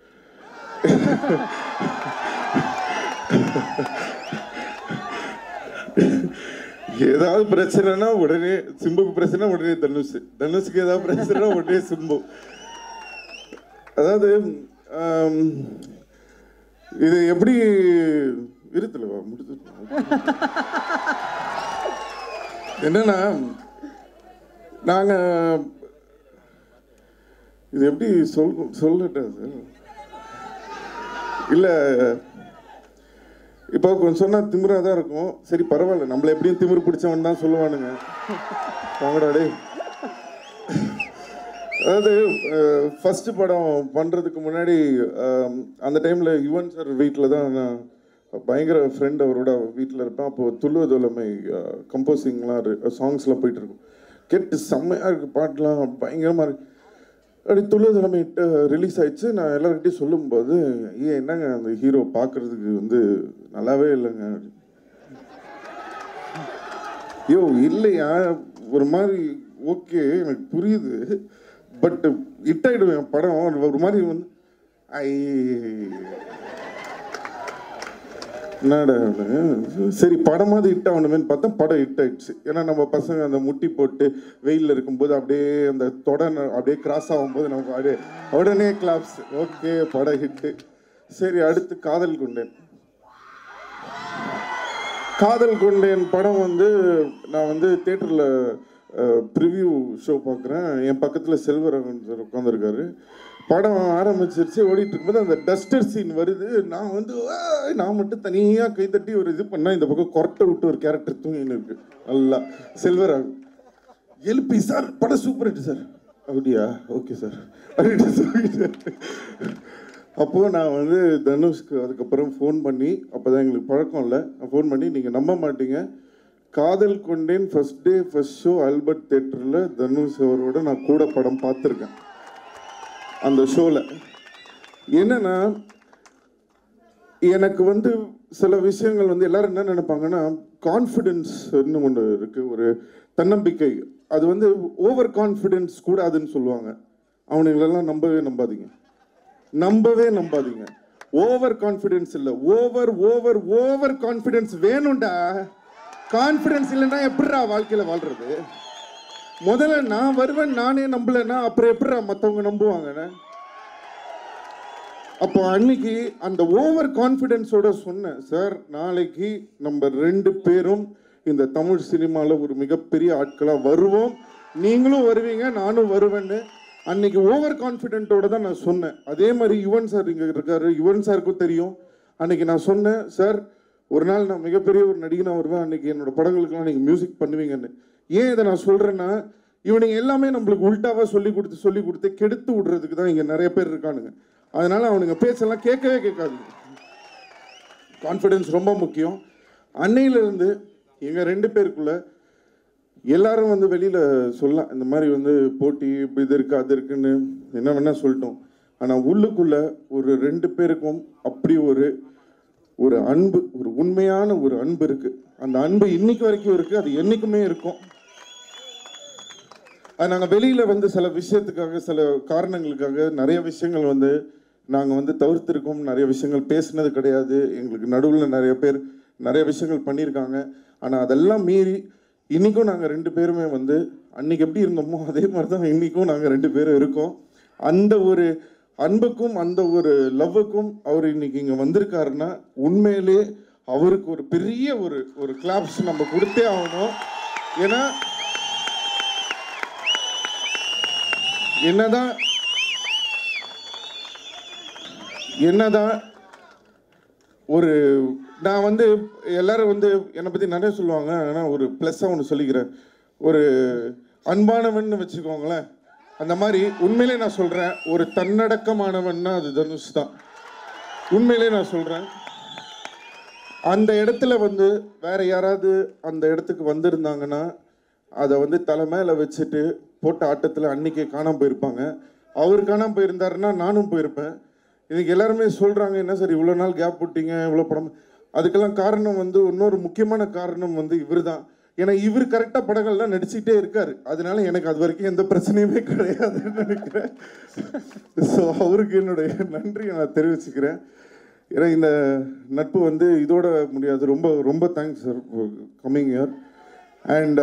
ஏதாவது பிரச்சனைனா உடனே சிம்புக்கு பிரச்சனை, உடனே தனுஷுக்கு ஏதாவது பிரச்சனைனா உடனே சிம்பு. அதாவது இது எப்படி இருத்தலவா முடிச்சு என்னன்னா, நாங்க இது எப்படி சொல்லட்டா சார்? இல்லை இப்போ கொஞ்சம் சொன்னால் திமிராக தான் இருக்கும். சரி பரவாயில்ல, நம்மளை எப்படியும் திமிரு பிடிச்சவன் தான் சொல்லுவானுங்க. வாங்கடாடே. அதாவது ஃபஸ்ட்டு படம் பண்ணுறதுக்கு முன்னாடி அந்த டைமில் யுவன் சார் வீட்டில் தான் நான் பயங்கர ஃப்ரெண்ட், அவரோட வீட்டில் இருப்பேன். அப்போது துள்ளுவதோலமை கம்போசிங்லாம் சாங்ஸ்லாம் போயிட்டுருக்கும். கேட்டு செம்மையாக இருக்குது, பாட்டெலாம் பயங்கரமாக இருக்குது. அப்படி துள்ளுவதோலமை ரிலீஸ் ஆயிடுச்சு. நான் எல்லாருக்கிட்டையும் சொல்லும்போது, என்னங்க அந்த ஹீரோ பார்க்குறதுக்கு வந்து நல்லாவே இல்லைங்க. ஐயோ இல்லையா, ஒரு மாதிரி ஓகே எனக்கு புரியுது, பட் ஹிட் ஆகிடுவேன் படம் ஒரு மாதிரி வந்து என்னடா சரி படமாவது ஹிட் ஆகணுமேனு பார்த்தா படம் ஹிட் ஆகிடுச்சு. ஏன்னா நம்ம பசங்க அந்த முட்டி போட்டு வெயிலில் இருக்கும்போது அப்படியே அந்த தொடர் அப்படியே கிராஸ் ஆகும்போது நமக்கு அப்படியே உடனே கிளாப்ஸ். ஓகே படம் ஹிட்டு. சரி அடுத்து காதல் கொண்டேன் படம் வந்து நான் வந்து தேட்டரில் ப்ரிவ்யூ ஷோ பார்க்குறேன். என் பக்கத்தில் செல்வரகன் சார் உட்காந்துருக்காரு. படம் ஆரம்பிச்சிருச்சு, ஓடிட்டு இருக்கும்போது அந்த டஸ்டர் சீன் வருது. நான் வந்து நான் மட்டும் தனியாக கைத்தட்டி ஒரு இது பண்ணால் இந்த பக்கம் கொரட்டை விட்டு ஒரு கேரக்டர் தூங்கின்னு இருக்கு. நல்லா செல்வரகன் எழுப்பி, சார் படம் சூப்பர் ஹிட் சார். அப்படியா, ஓகே சார் அப்படின்னு சொல்லிட்டு அப்போது நான் வந்து தனுஷ்க்கு அதுக்கப்புறம் ஃபோன் பண்ணி, அப்போ தான் எங்களுக்கு பழக்கம் இல்லை, ஃபோன் பண்ணி நீங்கள் நம்ப மாட்டீங்க, Kadhal Kondein first day first show Albert தேட்டரில் தனுஷ் அவரோட நான் கூட படம் பார்த்துருக்கேன். அந்த ஷோவில் என்னன்னா, எனக்கு வந்து சில விஷயங்கள் வந்து எல்லாரும் என்ன நினைப்பாங்கன்னா, கான்ஃபிடென்ஸ்ன்னு ஒன்று இருக்குது, ஒரு தன்னம்பிக்கை. அது வந்து ஓவர் கான்ஃபிடென்ஸ் கூடாதுன்னு சொல்லுவாங்க. அவனுங்களெல்லாம் நம்பவே நம்பாதீங்க. ஓவர் கான்ஃபிடென்ஸ் இல்லை, ஓவர் கான்ஃபிடென்ஸ் வேணும்டா. கான்ஃபிடென்ஸ் இல்லைன்னா எப்படிடா வாழ்க்கையில் வாழ்றது? முதல்ல நான் வருவேன் நானே நம்பலைன்னா அப்புறம் எப்படிடா மற்றவங்க நம்புவாங்கன்னு? அப்போ அன்னைக்கு அந்த ஓவர் கான்ஃபிடென்ஸோட சொன்னேன், சார் நாளைக்கு நம்ம 2 பேரும் இந்த தமிழ் சினிமாவில் ஒரு மிகப்பெரிய ஆட்களாக வருவோம், நீங்களும் வருவீங்க நானும் வருவேன்னு. அன்னைக்கு ஓவர் கான்ஃபிடென்ட்டோட தான் நான் சொன்னேன். அதே மாதிரி யுவன் சார் இங்கே இருக்காரு, யுவன் சாருக்கும் தெரியும். அன்னைக்கு நான் சொன்னேன், சார் ஒரு நாள் நான் மிகப்பெரிய ஒரு நடிகனாக வருவேன், அன்னைக்கு என்னோட படங்களுக்கெல்லாம் நீங்கள் மியூசிக் பண்ணுவீங்கன்னு. ஏன் இதை நான் சொல்கிறேன்னா, இவனுங்க எல்லாமே நம்மளுக்கு உல்ட்டாவாக சொல்லி கொடுத்து கெடுத்து விடுறதுக்கு தான் இங்கே நிறைய பேர் இருக்கானுங்க. அதனால் அவனுங்க பேச்செல்லாம் கேட்கவே கேட்காதுங்க. கான்ஃபிடென்ஸ் ரொம்ப முக்கியம். அன்னையிலேருந்து எங்கள் 2 பேருக்குள்ள எல்லாரும் வந்து வெளியில் சொல்லலாம், இந்த மாதிரி வந்து போட்டி இது இருக்குது அது இருக்குன்னு என்ன வேணால் சொல்லிட்டோம். ஆனால் உள்ளுக்குள்ளே ஒரு 2 பேருக்கும் அப்படி ஒரு அன்பு, ஒரு உண்மையான ஒரு அன்பு இருக்குது. அந்த அன்பு இன்னைக்கு வரைக்கும் இருக்குது, அது என்றைக்குமே இருக்கும். அது நாங்கள் வெளியில் வந்து சில விஷயத்துக்காக சில காரணங்களுக்காக நிறைய விஷயங்கள் வந்து நாங்கள் வந்து தவிர்த்திருக்கோம், நிறைய விஷயங்கள் பேசுனது கிடையாது. எங்களுக்கு நடுவில் நிறைய பேர் நிறைய விஷயங்கள் பண்ணியிருக்காங்க. ஆனால் அதெல்லாம் மீறி இன்றைக்கும் நாங்கள் 2 பேருமே வந்து அன்றைக்கி எப்படி இருந்தோமோ அதே மாதிரி தான் இன்றைக்கும் நாங்கள் 2 பேரும் இருக்கோம். அந்த ஒரு அன்புக்கும் அந்த ஒரு லவ்வுக்கும் அவர் இன்னைக்கு இங்கே வந்திருக்காருன்னா உண்மையிலே அவருக்கு ஒரு பெரிய ஒரு கிளாப்ஸ் நம்ம கொடுத்தே ஆகணும். ஏன்னா என்னதான் ஒரு நான் வந்து எல்லாரும் வந்து என்னை பற்றி நிறைய சொல்லுவாங்க. ஆனால் ஒரு ப்ளஸ்ஸாக ஒன்று சொல்லிக்கிறேன், ஒரு அன்பானவன் வச்சுக்கோங்களேன். அந்த மாதிரி உண்மையிலே நான் சொல்கிறேன், ஒரு தன்னடக்கமானவன்னா அது தனுஷ் தான். உண்மையிலே நான் சொல்கிறேன். அந்த இடத்துல வந்து வேற யாராவது அந்த இடத்துக்கு வந்திருந்தாங்கன்னா அதை வந்து தலை மேலே வச்சுட்டு போட்ட ஆட்டத்தில் அன்றைக்கே காணாமல் போயிருப்பாங்க. அவர் காணாமல் போயிருந்தாருன்னா நானும் போயிருப்பேன். இன்றைக்கி எல்லாருமே சொல்கிறாங்க, என்ன சார் இவ்வளோ நாள் கேப் போட்டிங்க, இவ்வளோ படம். அதுக்கெல்லாம் காரணம் வந்து இன்னொரு முக்கியமான காரணம் வந்து இவர் தான். ஏன்னா இவர் கரெக்டாக படங்கள்லாம் நடிச்சுக்கிட்டே இருக்கார். அதனால எனக்கு அது வரைக்கும் எந்த பிரச்சனையுமே கிடையாதுன்னு நினைக்கிறேன். ஸோ அவருக்கு என்னுடைய நன்றியை நான் தெரிவிச்சுக்கிறேன். ஏன்னா இந்த நட்பு வந்து இதோட முடியாது. ரொம்ப ரொம்ப thanks sir coming year. And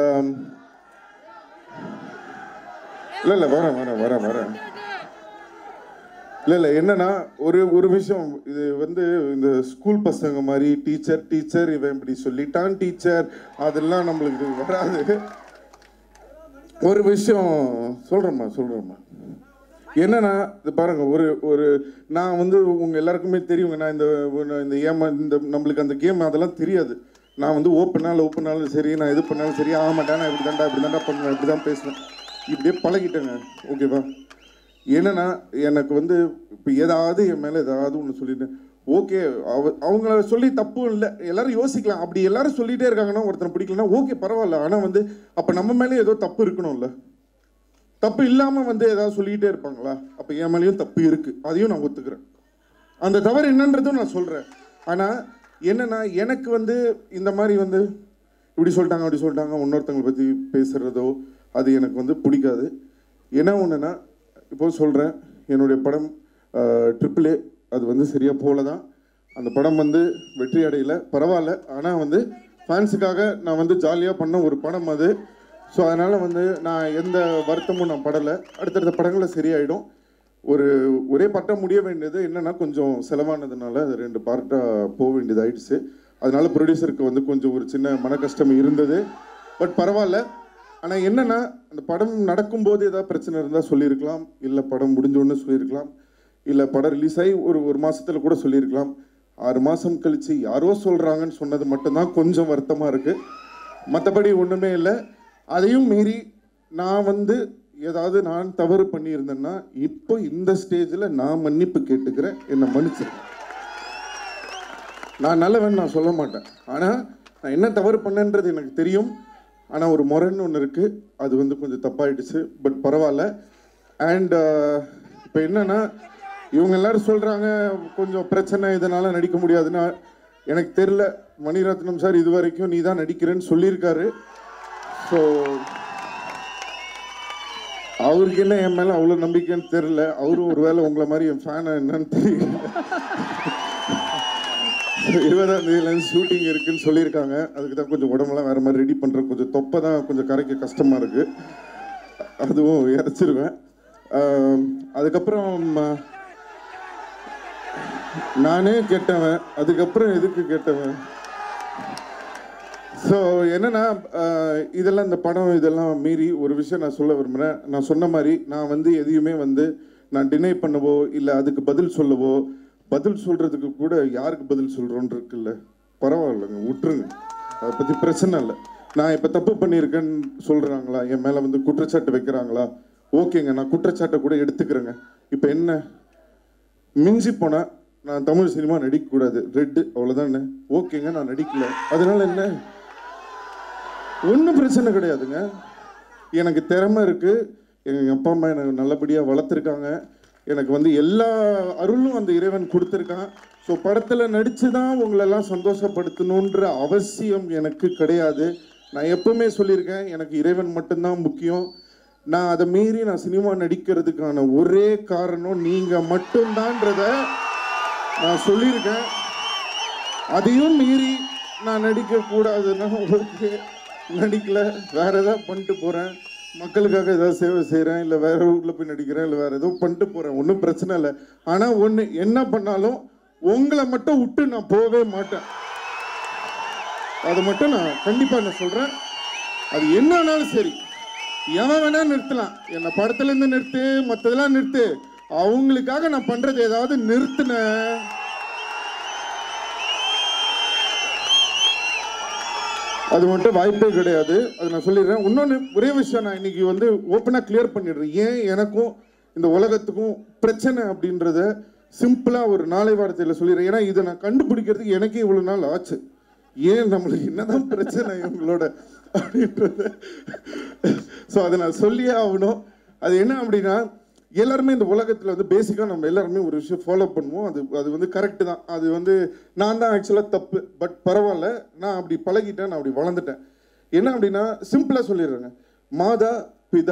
இல்லை வரேன். இல்லை என்னன்னா ஒரு விஷயம், இது வந்து இந்த ஸ்கூல் பசங்க மாதிரி டீச்சர் இவன் இப்படி சொல்லிட்டான் டீச்சர், அதெல்லாம் நம்மளுக்கு வராது. ஒரு விஷயம் சொல்கிறேம்மா என்னன்னா, இது பாருங்க, ஒரு நான் வந்து உங்கள் எல்லாருக்குமே தெரியுங்க, நான் இந்த நம்மளுக்கு அந்த கேம் அதெல்லாம் தெரியாது. நான் வந்து ஓப்பனாலும் சரி, நான் எது பண்ணாலும் சரி, ஆக மாட்டேன், நான் இப்படி தாண்டா பண்ணுவேன், இப்படி தான் பேசுவேன், இப்படியே பழகிட்டேங்க. ஓகேவா? என்னன்னா எனக்கு வந்து இப்போ ஏதாவது என் மேலே ஏதாவது ஒன்று சொல்லிட்டேன், ஓகே அவங்கள சொல்லி தப்பும் இல்லை, எல்லாரும் யோசிக்கலாம். அப்படி எல்லாரும் சொல்லிகிட்டே இருக்காங்கன்னா ஒருத்தனை பிடிக்கலன்னா ஓகே பரவாயில்ல. ஆனால் வந்து அப்போ நம்ம மேலே ஏதோ தப்பு இருக்கணும்ல. தப்பு இல்லாமல் வந்து ஏதாவது சொல்லிக்கிட்டே இருப்பாங்களா? அப்போ என் மேலேயும் தப்பு இருக்குது, அதையும் நான் ஒத்துக்கிறேன். அந்த தவறு என்னன்றதும் நான் சொல்கிறேன். ஆனால் என்னன்னா எனக்கு வந்து இந்த மாதிரி வந்து இப்படி சொல்லிட்டாங்க அப்படி சொல்லிட்டாங்க இன்னொருத்தவங்களை பற்றி பேசுகிறதோ அது எனக்கு வந்து பிடிக்காது. என்ன ஒன்றுன்னா, இப்போ சொல்கிறேன், என்னுடைய படம் AAA அது வந்து சரியாக போல தான். அந்த படம் வந்து வெற்றி அடையலை, பரவாயில்ல. ஆனால் வந்து ஃபேன்ஸுக்காக நான் வந்து ஜாலியாக பண்ண ஒரு படம் அது. ஸோ அதனால் வந்து நான் எந்த வருத்தமும் நான் படலை. அடுத்தடுத்த படங்களில் சரியாயிடும். ஒரே பட்டம் முடிய வேண்டியது என்னென்னா கொஞ்சம் செலவானதுனால அது 2 பார்ட்டாக போக வேண்டியது ஆயிடுச்சு. அதனால ப்ரொடியூசருக்கு வந்து கொஞ்சம் ஒரு சின்ன மன கஷ்டம் இருந்தது. பட் பரவாயில்ல. ஆனால் என்னென்னா, அந்த படம் நடக்கும்போது ஏதாவது பிரச்சனை இருந்தால் சொல்லியிருக்கலாம், இல்லை படம் முடிஞ்சோன்னு சொல்லியிருக்கலாம், இல்லை படம் ரிலீஸ் ஆகி ஒரு மாதத்தில் கூட சொல்லியிருக்கலாம். 6 மாதம் கழித்து யாரோ சொல்கிறாங்கன்னு சொன்னது மட்டும்தான் கொஞ்சம் வருத்தமாக இருக்குது. மற்றபடி ஒன்றுமே இல்லை. அதையும் மீறி நான் வந்து ஏதாவது நான் தவறு பண்ணியிருந்தேன்னா இப்போ இந்த ஸ்டேஜில் நான் மன்னிப்பு கேட்டுக்கிறேன், என்னை மன்னிச்சிருக்கேன். நான் நல்லவன் நான் சொல்ல மாட்டேன். ஆனால் நான் என்ன தவறு பண்ணேன்றது எனக்கு தெரியும். ஆனால் ஒரு முறைன்னு ஒன்று இருக்குது, அது வந்து கொஞ்சம் தப்பாயிடுச்சு. பட் பரவாயில்ல. அண்ட் இப்போ என்னென்னா, இவங்க எல்லோரும் சொல்கிறாங்க கொஞ்சம் பிரச்சனை இதனால் நடிக்க முடியாதுன்னா, எனக்கு தெரில. மணிரத்னம் சார் இது வரைக்கும் நீ தான் நடிக்கிறேன்னு சொல்லியிருக்காரு. ஸோ அவருக்கு என்ன என் மேலே அவ்வளோ நம்பிக்கைன்னு தெரில. அவரும் ஒரு வேளை உங்களை மாதிரி என் ஃபேனை என்னன்னு தெரியல. 20ஆம் தேதியிலேருந்து ஷூட்டிங் இருக்குதுன்னு சொல்லியிருக்காங்க. அதுக்கு தான் கொஞ்சம் உடம்புலாம் வேறு மாதிரி ரெடி பண்ணுறேன். கொஞ்சம் தொப்பை தான் கொஞ்சம் கரைக்க கஷ்டமாக இருக்குது, அதுவும் இறச்சிருவேன். அதுக்கப்புறம் நானே கெட்டவன், அதுக்கப்புறம் எதுக்கு கெட்டவன்? ஸோ என்னென்னா, இதெல்லாம் இந்த படம் இதெல்லாம் மீறி ஒரு விஷயம் நான் சொல்ல விரும்புகிறேன். நான் சொன்ன மாதிரி நான் வந்து எதையுமே வந்து நான் டினை பண்ணவோ இல்லை அதுக்கு பதில் சொல்லவோ, பதில் சொல்கிறதுக்கு கூட யாருக்கு பதில் சொல்கிறோன்னு இருக்குல்ல, பரவாயில்லைங்க, விட்டுருங்க, அதை பற்றி பிரச்சனை இல்லை. நான் இப்போ தப்பு பண்ணியிருக்கேன்னு சொல்கிறாங்களா, என் மேலே வந்து குற்றச்சாட்டு வைக்கிறாங்களா, ஓகேங்க, நான் குற்றச்சாட்டை கூட எடுத்துக்கிறேங்க. இப்போ என்ன மிஞ்சி போனால் நான் தமிழ் சினிமா நடிக்கக்கூடாது, ரெட்டு அவ்வளோதானே, ஓகேங்க, நான் நடிக்கல, அதனால என்ன, ஒன்றும் பிரச்சனை கிடையாதுங்க. எனக்கு திறமை இருக்குது, எங்கள் அப்பா அம்மா எனக்கு நல்லபடியாக வளர்த்துருக்காங்க, எனக்கு வந்து எல்லா அருளும் அந்த இறைவன் கொடுத்துருக்கான். ஸோ படத்தில் நடித்து தான் உங்களெல்லாம் சந்தோஷப்படுத்தணுன்ற அவசியம் எனக்கு கிடையாது. நான் எப்பவுமே சொல்லியிருக்கேன், எனக்கு இறைவன் மட்டும்தான் முக்கியம். நான் அதை மீறி நான் சினிமா நடிக்கிறதுக்கான ஒரே காரணம் நீங்கள் மட்டும்தான்றத நான் சொல்லியிருக்கேன். அதையும் மீறி நான் நடிக்கக்கூடாதுன்னா ஓகே, நடிக்கலை, வேற ஏதாவது பண்ணிட்டு போகிறேன், மக்களுக்காக ஏதாவது சேவை செய்கிறேன், இல்லை வேற ஊரில் போய் நடிக்கிறேன், இல்லை வேற ஏதோ பண்ணிட்டு போகிறேன், ஒன்றும் பிரச்சனை இல்லை. ஆனால் ஒன்று, என்ன பண்ணாலும் உங்களை மட்டும் விட்டு நான் போகவே மாட்டேன். அதை மட்டும் நான் கண்டிப்பாக நான் சொல்கிறேன். அது என்ன ஆனாலும் சரி, எவன் வேணா நிறுத்தலாம், என்னை படத்துலேருந்து நிறுத்து, மற்றதெல்லாம் நிறுத்து, அவங்களுக்காக நான் பண்ணுறது ஏதாவது நிறுத்தினேன், அது மட்டும் வாய்ப்பே கிடையாது. அது நான் சொல்லிடுறேன். இன்னொன்று ஒரே விஷயம் நான் இன்னைக்கு வந்து ஓப்பனாக கிளியர் பண்ணிடுறேன். ஏன் எனக்கும் இந்த உலகத்துக்கும் பிரச்சனை அப்படின்றத சிம்பிளாக ஒரு நாளை வார்த்தையில் சொல்லிடுறேன். ஏன்னா இதை நான் கண்டுபிடிக்கிறதுக்கு எனக்கே இவ்வளோ நாள் ஆச்சு. ஏன் நம்மளுக்கு என்னதான் பிரச்சனை இவங்களோட அப்படின்றத. ஸோ அதை நான் சொல்லியே ஆகணும். அது என்ன அப்படின்னா, எல்லாருமே இந்த உலகத்தில் வந்து பேசிக்காக நம்ம எல்லாருமே ஒரு விஷயம் ஃபாலோ பண்ணுவோம். அது வந்து கரெக்டு தான். அது வந்து நான் தான் ஆக்சுவலாக தப்பு, பட் பரவாயில்ல, நான் அப்படி பழகிட்டேன், நான் அப்படி வளர்ந்துட்டேன். என்ன அப்படின்னா சிம்பிளாக சொல்லிடுறேங்க. மாதா, பிதா,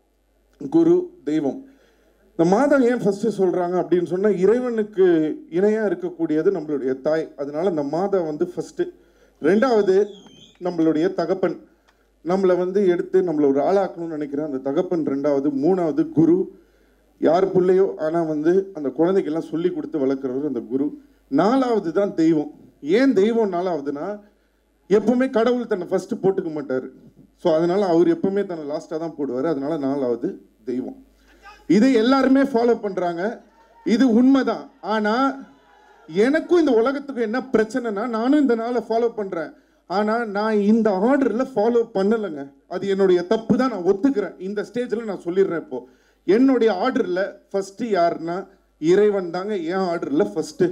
குரு, தெய்வம். இந்த மாதா ஏன் ஃபஸ்ட்டு சொல்கிறாங்க அப்படின்னு சொன்னால், இறைவனுக்கு இணையாக இருக்கக்கூடியது நம்மளுடைய தாய். அதனால இந்த மாதா வந்து ஃபஸ்ட்டு. ரெண்டாவது நம்மளுடைய தகப்பன், நம்மளை வந்து எடுத்து நம்மளை ஒரு ஆளாக்கணும்னு நினைக்கிறேன் அந்த தகப்பன். ரெண்டாவது. மூணாவது குரு, யார் பிள்ளையோ ஆனால் வந்து அந்த குழந்தைக்கெல்லாம் சொல்லி கொடுத்து வளர்க்குறவர் அந்த குரு. நாலாவது தான் தெய்வம். ஏன் தெய்வம் நாலாவதுன்னா, எப்பவுமே கடவுள் தன்னை ஃபஸ்ட்டு போட்டுக்க மாட்டார். ஸோ அதனால அவர் எப்பவுமே தன்னை லாஸ்ட்டாக தான் போடுவார். அதனால நாலாவது தெய்வம். இதை எல்லாருமே ஃபாலோ பண்ணுறாங்க, இது உண்மைதான். ஆனால் எனக்கும் இந்த உலகத்துக்கும் என்ன பிரச்சனைனா, நானும் இந்த நாளை ஃபாலோ பண்ணுறேன், ஆனால் நான் இந்த ஆர்டரில் ஃபாலோ பண்ணலைங்க. அது என்னுடைய தப்பு தான், நான் ஒத்துக்கிறேன். இந்த ஸ்டேஜில் நான் சொல்லிடுறேன். இப்போது என்னுடைய ஆர்டரில் ஃபஸ்ட்டு யாருன்னா இறைவன் தாங்க. என் ஆர்டரில் ஃபஸ்ட்டு.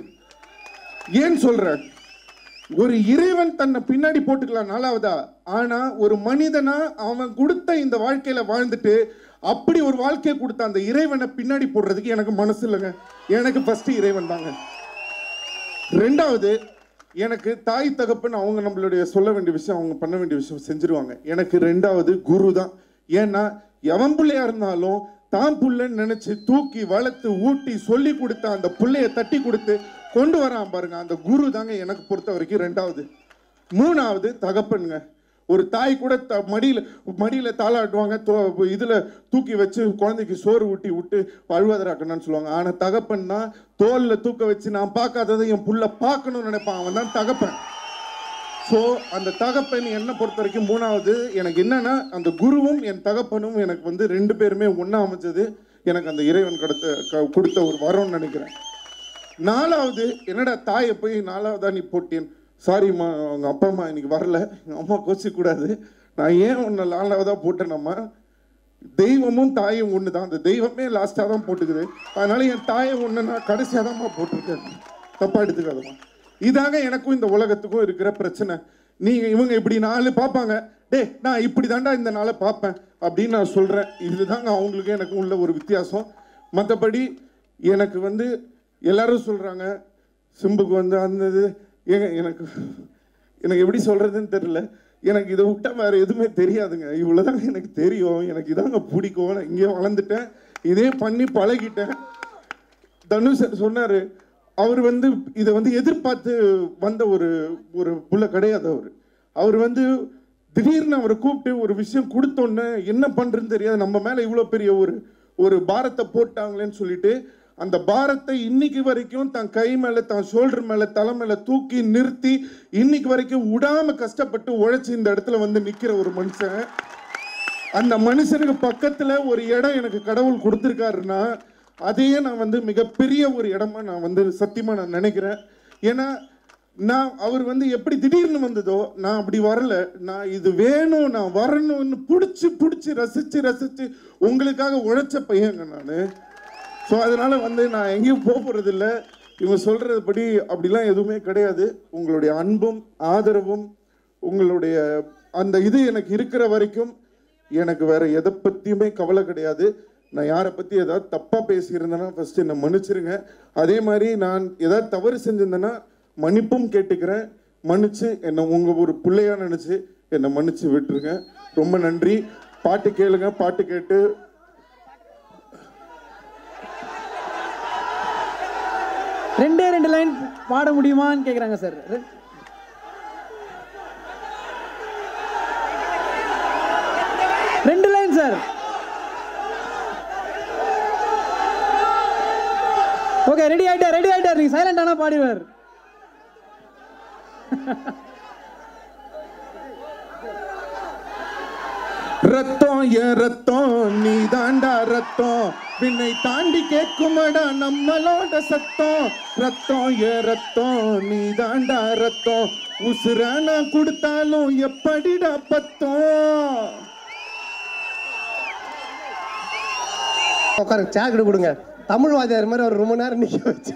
ஏன் சொல்கிறேன், ஒரு இறைவன் தன்னை பின்னாடி போட்டுக்கலாம் நாலாவதா. ஆனால் ஒரு மனிதனா அவன் கொடுத்த இந்த வாழ்க்கையில் வாழ்ந்துட்டு அப்படி ஒரு வாழ்க்கையை கொடுத்த அந்த இறைவனை பின்னாடி போடுறதுக்கு எனக்கு மனசு இல்லைங்க. எனக்கு ஃபஸ்ட்டு இறைவன் தாங்க. ரெண்டாவது, எனக்கு தாய் தகப்பன் அவங்க நம்மளுடைய சொல்ல வேண்டிய விஷயம், அவங்க பண்ண வேண்டிய விஷயம் செஞ்சிருவாங்க. எனக்கு ரெண்டாவது குரு தான். ஏன்னா எவன் பிள்ளையா இருந்தாலும் தான் புள்ளன்னு நினைச்சு தூக்கி வளர்த்து ஊட்டி சொல்லி கொடுத்த அந்த பிள்ளைய தட்டி கொடுத்து கொண்டு வரான் பாருங்க, அந்த குரு தாங்க எனக்கு பொறுத்த வரைக்கும் ரெண்டாவது. மூணாவது தகப்பனுங்க. ஒரு தாய் கூட மடியில் தாளாட்டுவாங்க, இதில் தூக்கி வச்சு குழந்தைக்கு சோறு ஊட்டி விட்டு அழுவதராக்கணும்னு சொல்லுவாங்க. ஆனால் தகப்பன்னா தோலில் தூக்க வச்சு நான் பார்க்காததை என் புள்ள பார்க்கணும்னு நினைப்பான், அவன் தான் தகப்பன். ஸோ அந்த தகப்பன் என்னை பொறுத்த வரைக்கும் மூணாவது. எனக்கு என்னன்னா, அந்த குருவும் என் தகப்பனும் எனக்கு வந்து ரெண்டு பேருமே ஒன்றா அமைச்சது எனக்கு அந்த இறைவன் கொடுத்த ஒரு வரம்னு நினைக்கிறேன். நாலாவது, என்னடா தாயை போய் நாலாவதா நீ போட்டேன், சாரிம்மா அவங்க அப்பா அம்மா இன்னைக்கு வரல, எங்கள் அம்மா கோச்சிக்கூடாது, நான் ஏன் உன்னை நாலாவதாக போட்டேனம்மா, தெய்வமும் தாயும் ஒன்று தான், அந்த தெய்வமே லாஸ்ட்டாக தான் போட்டுக்குது, அதனால என் தாயை ஒன்று நான் கடைசியாக தான்மா போட்டிருக்கேன், தப்பாக எடுத்துக்காதம்மா. இதாங்க எனக்கும் இந்த உலகத்துக்கும் இருக்கிற பிரச்சனை. நீங்கள் இவங்க இப்படி நாலு பார்ப்பாங்க, டே நான் இப்படி தாண்டா இந்த நாளை பார்ப்பேன் அப்படின்னு நான் சொல்கிறேன். இதுதாங்க அவங்களுக்கு எனக்கு உள்ள ஒரு வித்தியாசம். மற்றபடி எனக்கு வந்து எல்லாரும் சொல்கிறாங்க சிம்புக்கு வந்து அந்த இது எனக்கு எப்படி சொல்கிறதுன்னு தெரியல. எனக்கு இதை விட்டால் வேறு எதுவுமே தெரியாதுங்க. இவ்வளோதாங்க எனக்கு தெரியும். எனக்கு இதாங்க பிடிக்கும். நான் இங்கே வளர்ந்துட்டேன், இதே பண்ணி பழகிட்டேன். தனுஷ் சொன்னார், அவர் வந்து இதை வந்து எதிர்பார்த்து வந்த ஒரு புள்ள கிடையாது. அவர் வந்து திடீர்னு அவரை கூப்பிட்டு ஒரு விஷயம் கொடுத்தோன்னே என்ன பண்ணுறதுன்னு தெரியாது, நம்ம மேலே இவ்வளோ பெரிய ஒரு பாரத்தை போட்டாங்களேன்னு சொல்லிட்டு அந்த பாரத்தை இன்னைக்கு வரைக்கும் தன் கை மேலே, தன் ஷோல்டர் மேலே, தலை மேலே தூக்கி நிறுத்தி இன்னைக்கு வரைக்கும் விடாம கஷ்டப்பட்டு உழைச்சி இந்த இடத்துல வந்து நிற்கிற ஒரு மனுஷன். அந்த மனுஷனுக்கு பக்கத்தில் ஒரு இடம் எனக்கு கடவுள் கொடுத்துருக்காருன்னா அதையே நான் வந்து மிகப்பெரிய ஒரு இடமா நான் வந்து சத்தியமாக நான் நினைக்கிறேன். ஏன்னா நான் அவர் வந்து எப்படி திடீர்னு வந்ததோ நான் அப்படி வரல. நான் இது வேணும், நான் வரணும்னு பிடிச்சி ரசித்து உங்களுக்காக உழைச்ச பையங்க நான். ஸோ அதனால் வந்து நான் எங்கேயும் போகிறதில்ல. இவங்க சொல்கிறதுபடி அப்படிலாம் எதுவுமே கிடையாது. உங்களுடைய அன்பும் ஆதரவும் உங்களுடைய அந்த இது எனக்கு இருக்கிற வரைக்கும் எனக்கு வேறு எதை பற்றியுமே கவலை கிடையாது. நான் யாரை பற்றி ஏதாவது தப்பாக பேசியிருந்தேன்னா ஃபஸ்ட்டு என்னை மன்னிச்சிருங்க. அதே மாதிரி நான் ஏதாவது தவறு செஞ்சிருந்தேன்னா மன்னிப்பும் கேட்டுக்கிறேன். மன்னிச்சு என்னை உங்கள் ஒரு பிள்ளையாக நினச்சி என்னை மன்னிச்சு விட்டுருங்க. ரொம்ப நன்றி. பாட்டு கேளுங்க, பாட்டு கேட்டு ரெண்டு லைன் பாட முடியுமான்னு கேக்குறாங்க sir. 2 line sir. Okay, ready ஆயிட்டார். நீங்க சைலண்ட் ஆனா பாடிவார். ரத்தம் என் ரத்தம் நீ தாண்டா ரத்தம், பின்னை தாண்டி கேட்குமடா நம்மளோட சத்தம். ரத்தம் என் ரத்தம் நீ தாண்டா ரத்தம், உசுரான கொடுத்தாலும் எப்படிடா பத்தம். உட்காருங்க, சேர் கொடுங்க. தமிழ் வாத்தியார் மாதிரி அவர் ரொம்ப நேரம் நிற்க வச்சு.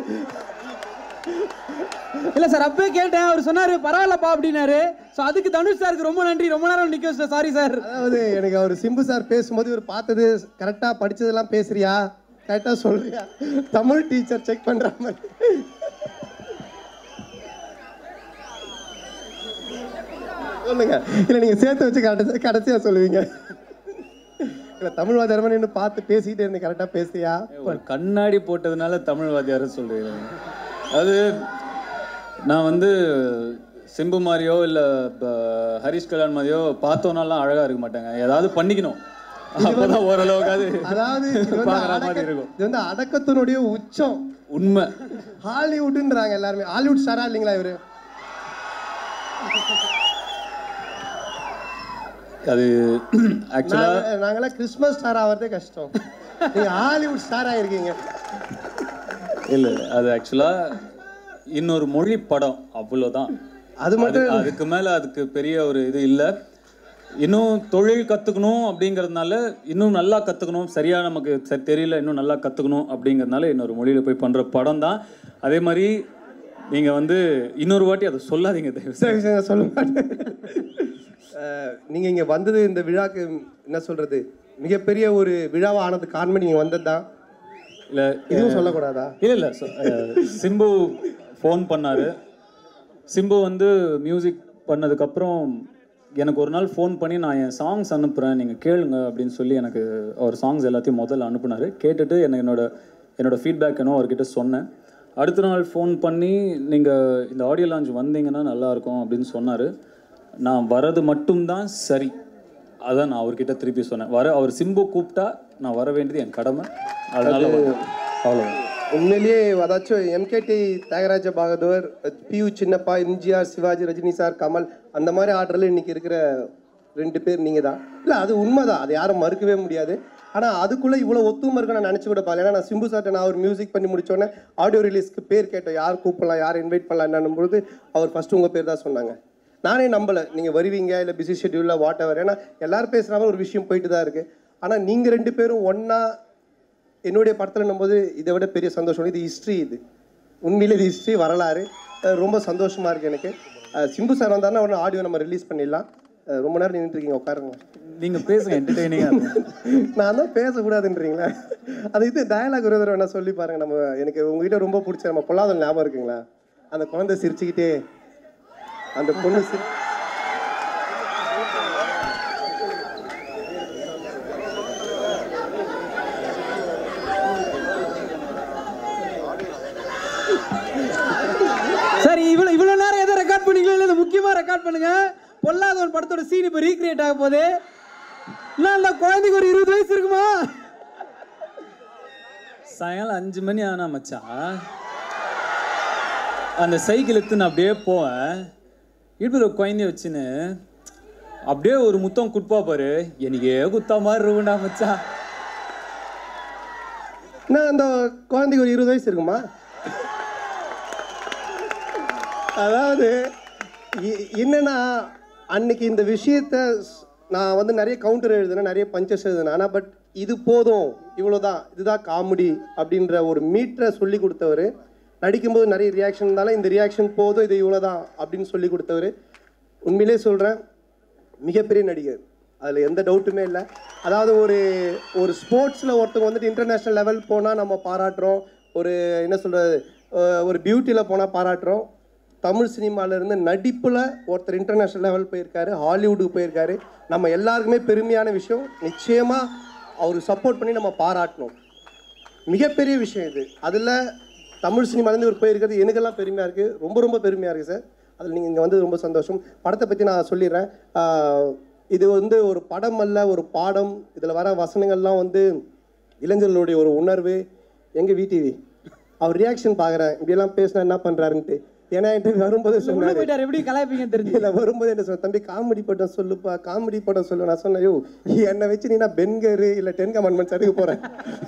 இல்ல சார், அப்பவே கேட்டேன், அவர் சொன்னாரு பரவாயில்லப்பா அப்படின்னாரு. ஸோ அதுக்கு தனுஷ் சாருக்கு ரொம்ப நன்றி, ரொம்ப நேரம் நிற்க வச்சு. Sorry sir. அதாவது எனக்கு அவர் சிம்பு சார் பேசும்போது இவர் பார்த்தது கரெக்டாக, படித்ததெல்லாம் பேசுறியா, கரெக்டாக சொல்றியா, தமிழ் டீச்சர் செக் பண்ணுற மாதிரி. சொல்லுங்க. இல்லை நீங்கள் சேர்த்து வச்சு கடைசியாக சொல்லுவீங்க. இல்லை தமிழ் வாத்தியார் மாதிரி இன்னும் பார்த்து பேசிக்கிட்டே இருந்து கரெக்டாக பேசுறியா. கண்ணாடி போட்டதுனால தமிழ் வாத்தியார சொல்றேன். அது நான் வந்து சிம்பு மாதிரியோ இல்லை ஹரிஷ் கல்யாண் மாதிரியோ பார்த்தோன்னாலாம் அழகாக இருக்க மாட்டாங்க. ஏதாவது பண்ணிக்கணும், அப்போதான் ஓரளவுக்காது. அதாவது இது வந்து அடக்கத்தினுடைய உச்சம். உண்மை. ஹாலிவுட்ன்றாங்க எல்லாருமே. ஹாலிவுட் ஸ்டாரா இல்லைங்களா இவரு? அது ஆக்சுவலாக நாங்களாம் கிறிஸ்மஸ் ஸ்டார் ஆகிறதே கஷ்டம், நீங்க ஹாலிவுட் ஸ்டார் ஆகிருக்கீங்க. இல்லை, அது ஆக்சுவலாக இன்னொரு மொழி படம், அவ்வளோதான். அது மட்டும், அதுக்கு மேலே அதுக்கு பெரிய ஒரு இது இல்லை. இன்னும் தொழில் கற்றுக்கணும் அப்படிங்கிறதுனால, இன்னும் நல்லா கற்றுக்கணும், சரியாக நமக்கு தெரியல, இன்னும் நல்லா கற்றுக்கணும் அப்படிங்கிறதுனால இன்னொரு மொழியில் போய் பண்ணுற படம் தான். அதே மாதிரி நீங்கள் வந்து இன்னொரு வாட்டி அதை சொல்லாதீங்க தயவு. சரி சரி, சொல்ல மாட்டேன். நீங்கள் இங்கே வந்தது இந்த விழாக்கு என்ன சொல்கிறது, மிகப்பெரிய ஒரு விழாவாக ஆனது காரணம் நீங்கள் வந்தது தான். இல்லை இதுவும் சொல்லக்கூடாதா? இல்லை, சிம்பு ஃபோன் பண்ணார். சிம்பு வந்து மியூசிக் பண்ணதுக்கப்புறம் எனக்கு ஒரு நாள் ஃபோன் பண்ணி, நான் என் சாங்ஸ் அனுப்புகிறேன், நீங்கள் கேளுங்க அப்படின்னு சொல்லி எனக்கு அவர் சாங்ஸ் எல்லாத்தையும் முதல்ல அனுப்புனார். கேட்டுட்டு என்னோட ஃபீட்பேக் என்னோ அவர்கிட்ட சொன்னேன். அடுத்த நாள் ஃபோன் பண்ணி, நீங்கள் இந்த ஆடியோ லான்ச் வந்தீங்கன்னா நல்லாயிருக்கும் அப்படின்னு சொன்னார். நான் வரது மட்டும்தான் சரி, அதான் நான் அவர்கிட்ட திருப்பி சொன்னேன். அவர் சிம்பு கூப்பிட்டா நான் வர வேண்டியது என் கடமை, அதனால அவ்வளோ. உண்மையிலேயே அதாச்சும் எம்கேடி, தியாகராஜ பகதூர், பியூ சின்னப்பா, எம்ஜிஆர், சிவாஜி, ரஜினி சார், கமல், அந்த மாதிரி ஆர்டரில் இன்றைக்கி இருக்கிற 2 பேர் நீங்கள் தான். இல்லை அது உண்மைதான், அது யாரும் மறுக்கவே முடியாது. ஆனால் அதுக்குள்ளே இவ்வளோ ஒத்துமை இருக்குன்னு நான் நினச்சி கூட பார்க்கல. ஏன்னா நான் சிம்பு சார்ட்ட நான் அவர் மியூசிக் பண்ணி முடித்தோடனே ஆடியோ ரிலீஸ்க்கு பேர் கேட்டோம், யார் கூப்பிடலாம், யார் இன்வைட் பண்ணலாம் என்னன்னும் பொழுது அவர் ஃபஸ்ட்டு உங்கள் பேர் தான் சொன்னாங்க. நானே நம்பலை நீங்கள் வருவீங்க, இல்லை பிஸி ஷெட்யூலில் வாட் எவர். ஏன்னா எல்லோரும் பேசுகிற மாதிரி ஒரு விஷயம் போயிட்டு தான் இருக்குது. ஆனால் நீங்கள் 2 பேரும் ஒன்றா என்னுடைய படத்தில் போது இதை விட பெரிய சந்தோஷம். இது ஹிஸ்ட்ரி, இது உண்மையிலே இது ஹிஸ்ட்ரி, வரலாறு. ரொம்ப சந்தோஷமாக இருக்குது எனக்கு. சிம்பு சார் வந்தாருன்னா ஒன்று ஆடியோ நம்ம ரிலீஸ் பண்ணிடலாம். ரொம்ப நேரம் நின்றுட்டுருக்கீங்க, உட்காருங்க. நீங்கள் பேசுங்க, என்டர்டெய்னிங்காக. நான் தான் பேசக்கூடாதுன்றீங்களா? அது இது டயலாக் ஒரு தடவை வேணா சொல்லி பாருங்கள். நம்ம எனக்கு உங்ககிட்ட ரொம்ப பிடிச்ச நம்ம பொல்லாத ஞாபகம் இருக்குங்களா, அந்த குழந்தை சிரிச்சுக்கிட்டே அந்த பொண்ணு சரி, இவ்வளோ நேரம் எதை ரெக்கார்ட் பண்ணீங்களோ இல்லை, முக்கியமாக ரெக்கார்ட் பண்ணுங்க. பொல்லாதவன் படத்தோட சீன் இப்போ ரீக்ரியேட் ஆக போகுது. இல்லை குழந்தைக்கு ஒரு 20 வயசு இருக்குமா? சாயங்காலம் 5 மணி ஆனா மச்சான், அந்த சைக்கிள் எடுத்து நான் அப்படியே போவேன், இடுப்பில் குழந்தைய வச்சுன்னு அப்படியே ஒரு முத்தம் குட்பா பாரு, எனக்கே குத்தா மாதிரி இருக்குண்டா மச்சான். நான் அந்த குழந்தைக்கு ஒரு 20 வயசு இருக்குமா? அதாவது என்னன்னா, அன்னைக்கு இந்த விஷயத்த நான் வந்து நிறைய கவுண்டர் எழுதுனேன், நிறைய பஞ்சஸ் எழுதுனேன். ஆனால் பட் இது போதும், இவ்வளோதான், இதுதான் காமெடி அப்படின்ற ஒரு மீட்டரை சொல்லி கொடுத்தவர். நடிக்கும்போது நிறைய ரியாக்ஷன் இருந்தாலும் இந்த ரியாக்ஷன் போதும், இது இவ்வளோதான் அப்படின்னு சொல்லி கொடுத்தவர். உண்மையிலே சொல்கிறேன், மிகப்பெரிய நடிகர், அதில் எந்த டவுட்டுமே இல்லை. அதாவது ஒரு ஸ்போர்ட்ஸில் ஒருத்தவங்க வந்துட்டு இன்டர்நேஷ்னல் லெவல் போனால் நம்ம பாராட்டுறோம், ஒரு என்ன சொல்கிறது, ஒரு பியூட்டியில் போனால் பாராட்டுறோம். தமிழ் சினிமாவிலேருந்து நடிப்பில் ஒருத்தர் இன்டர்நேஷ்னல் லெவல் போயிருக்காரு, ஹாலிவுட்டுக்கு போயிருக்காரு. நம்ம எல்லாருக்குமே பெருமையான விஷயம். நிச்சயமாக அவர் சப்போர்ட் பண்ணி நம்ம பாராட்டணும். மிகப்பெரிய விஷயம் இது. அதில் தமிழ் சினிமாலேருந்து இவர் போயிருக்கிறது எனக்கெல்லாம் பெருமையாக இருக்குது, ரொம்ப ரொம்ப பெருமையாக இருக்குது சார். அதில் நீங்கள் இங்கே வந்து ரொம்ப சந்தோஷம். படத்தை பற்றி நான் சொல்லிடுறேன். இது வந்து ஒரு படம் அல்ல, ஒரு பாடம். இதில் வர வசனங்கள்லாம் வந்து இளைஞர்களுடைய ஒரு உணர்வு. எங்கள் VTV அவர் ரியாக்ஷன் பார்க்குறேன், இப்படியெல்லாம் பேசினா என்ன பண்ணுறாருன்ட்டு. ஏன்னா என்கிட்ட வரும்போது சொன்னார், எப்படி கலாய்ப்பீங்க தெரிஞ்சு இல்லை, வரும்போது என்ன சொன்ன, தம்பி காமெடி படம் சொல்லுப்பா, காமெடி படம் சொல்லு. நான் சொன்னேன், யோ என்னை வச்சு நீ நான் பென்கரு இல்லை 10 கமெண்ட்மெண்ட்ஸ் எடுக்க போகிறேன்.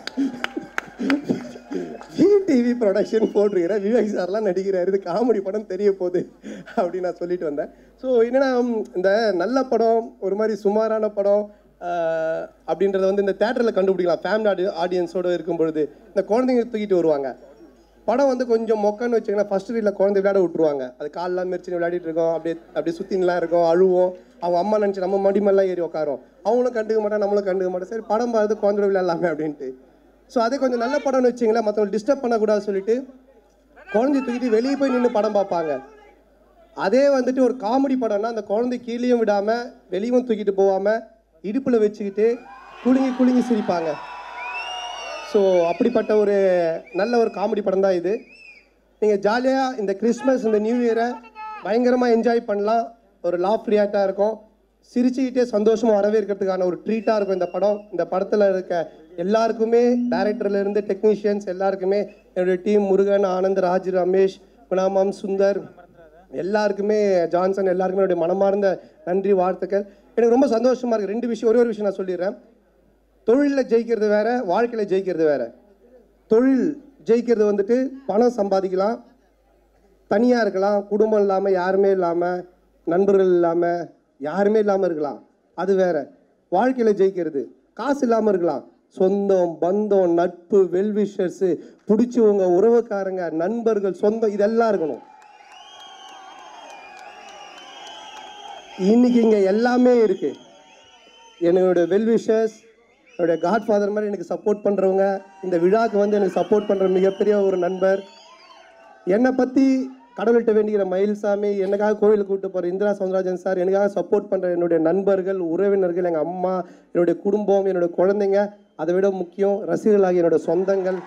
VTV ப்ரொடக்ஷன் போட்டிருக்கிறேன், விவேக் சார்லாம் நடிக்கிறாரு, இது காமெடி படம் தெரிய போகுது அப்படின்னு நான் சொல்லிட்டு வந்தேன். ஸோ என்னென்னா, இந்த நல்ல படம், ஒரு மாதிரி சுமாரான படம் அப்படின்றத வந்து இந்த தேட்டரில் கண்டுபிடிக்கலாம். ஃபேமிலி ஆடியன்ஸோடு இருக்கும் பொழுது இந்த குழந்தைங்க தூக்கிட்டு வருவாங்க. படம் வந்து கொஞ்சம் மொக்கன்னு வச்சுங்கன்னா, ஃபஸ்ட் ரீலில் குழந்தை விளையாட விட்ருவாங்க. அது காலெலாம் மிரிச்சின்னு விளையாடிட்டு இருக்கோம், அப்படியே சுற்றின்லாம் இருக்கும், அழுவோம். அவங்க அம்மா நினச்சி நம்ம மடிமெல்லாம் ஏறி உட்காரோம். அவங்களும் கண்டுக்க மாட்டோம், நம்மளும் கண்டுக்க மாட்டோம். சரி படம் பார்த்து குழந்தையோட விளையாடலாமே அப்படின்ட்டு. ஸோ அதே கொஞ்சம் நல்ல படம்னு வச்சிங்களேன், மற்றவங்க டிஸ்டர்ப் பண்ணக்கூடாது சொல்லிட்டு குழந்தைய தூக்கிட்டு வெளியே போய் நின்று படம் பார்ப்பாங்க. அதே வந்துட்டு ஒரு காமெடி படம்னா அந்த குழந்தை கீழேயும் விடாமல் வெளியும் தூக்கிட்டு போகாமல் இடுப்பில் வச்சுக்கிட்டு குலுங்கி சிரிப்பாங்க. ஸோ அப்படிப்பட்ட ஒரு நல்ல ஒரு காமெடி படம் தான் இது. நீங்கள் ஜாலியாக இந்த கிறிஸ்மஸ், இந்த நியூ இயரை பயங்கரமாக என்ஜாய் பண்ணலாம். ஒரு லாஃப் ரியாக்டாக இருக்கும், சிரிச்சுக்கிட்டே சந்தோஷமாக வரவேற்கிறதுக்கான ஒரு ட்ரீட்டாக இருக்கும் இந்த படம். இந்த படத்தில் இருக்க எல்லாருக்குமே, டைரக்டர்லேருந்து டெக்னீஷியன்ஸ் எல்லாருக்குமே, என்னுடைய டீம் முருகன், ஆனந்த், ராஜ், ரமேஷ், குணாமம், சுந்தர், எல்லாருக்குமே, ஜான்சன், எல்லாருக்குமே என்னுடைய மனமார்ந்த நன்றி, வாழ்த்துக்கள். எனக்கு ரொம்ப சந்தோஷமாக இருக்குது. 2 விஷயம், ஒரே ஒரு விஷயம் நான் சொல்லிடுறேன். தொழிலில் ஜெயிக்கிறது வேறு, வாழ்க்கையில் ஜெயிக்கிறது வேறு. தொழில் ஜெயிக்கிறது வந்துட்டு பணம் சம்பாதிக்கலாம், தனியாக இருக்கலாம், குடும்பம் இல்லாமல், யாருமே இல்லாமல், நண்பர்கள் இல்லாமல், யாருமே இல்லாமல் இருக்கலாம், அது வேறு. வாழ்க்கையில் ஜெயிக்கிறது காசு இல்லாமல் இருக்கலாம், சொந்தம், பந்தம், நட்பு, வெல்விஷர்ஸு, பிடிச்சவங்க, உறவுக்காரங்க, நண்பர்கள், சொந்தம், இதெல்லாம் இருக்கணும். இன்னைக்கு இங்கே எல்லாமே இருக்கு. என்னோட வெல்விஷர்ஸ், என்னுடைய காட்ஃபாதர் மாதிரி எனக்கு சப்போர்ட் பண்ணுறவங்க, இந்த விழாவுக்கு வந்து எனக்கு சப்போர்ட் பண்ணுற மிகப்பெரிய ஒரு நண்பர், என்னை பற்றி கடவுள்கிட்ட வேண்டிக்கிற மயில்சாமி, எனக்காக கோயிலுக்கு கூப்பிட்டு போகிற இந்திரா சவுந்தரராஜன் சார், எனக்காக சப்போர்ட் பண்ணுற என்னுடைய நண்பர்கள், உறவினர்கள், எங்கள் அம்மா, என்னுடைய குடும்பம், என்னுடைய குழந்தைங்க, அதை விட முக்கியம் ரசிகர்களாகிய என்னோடய சொந்தங்கள்.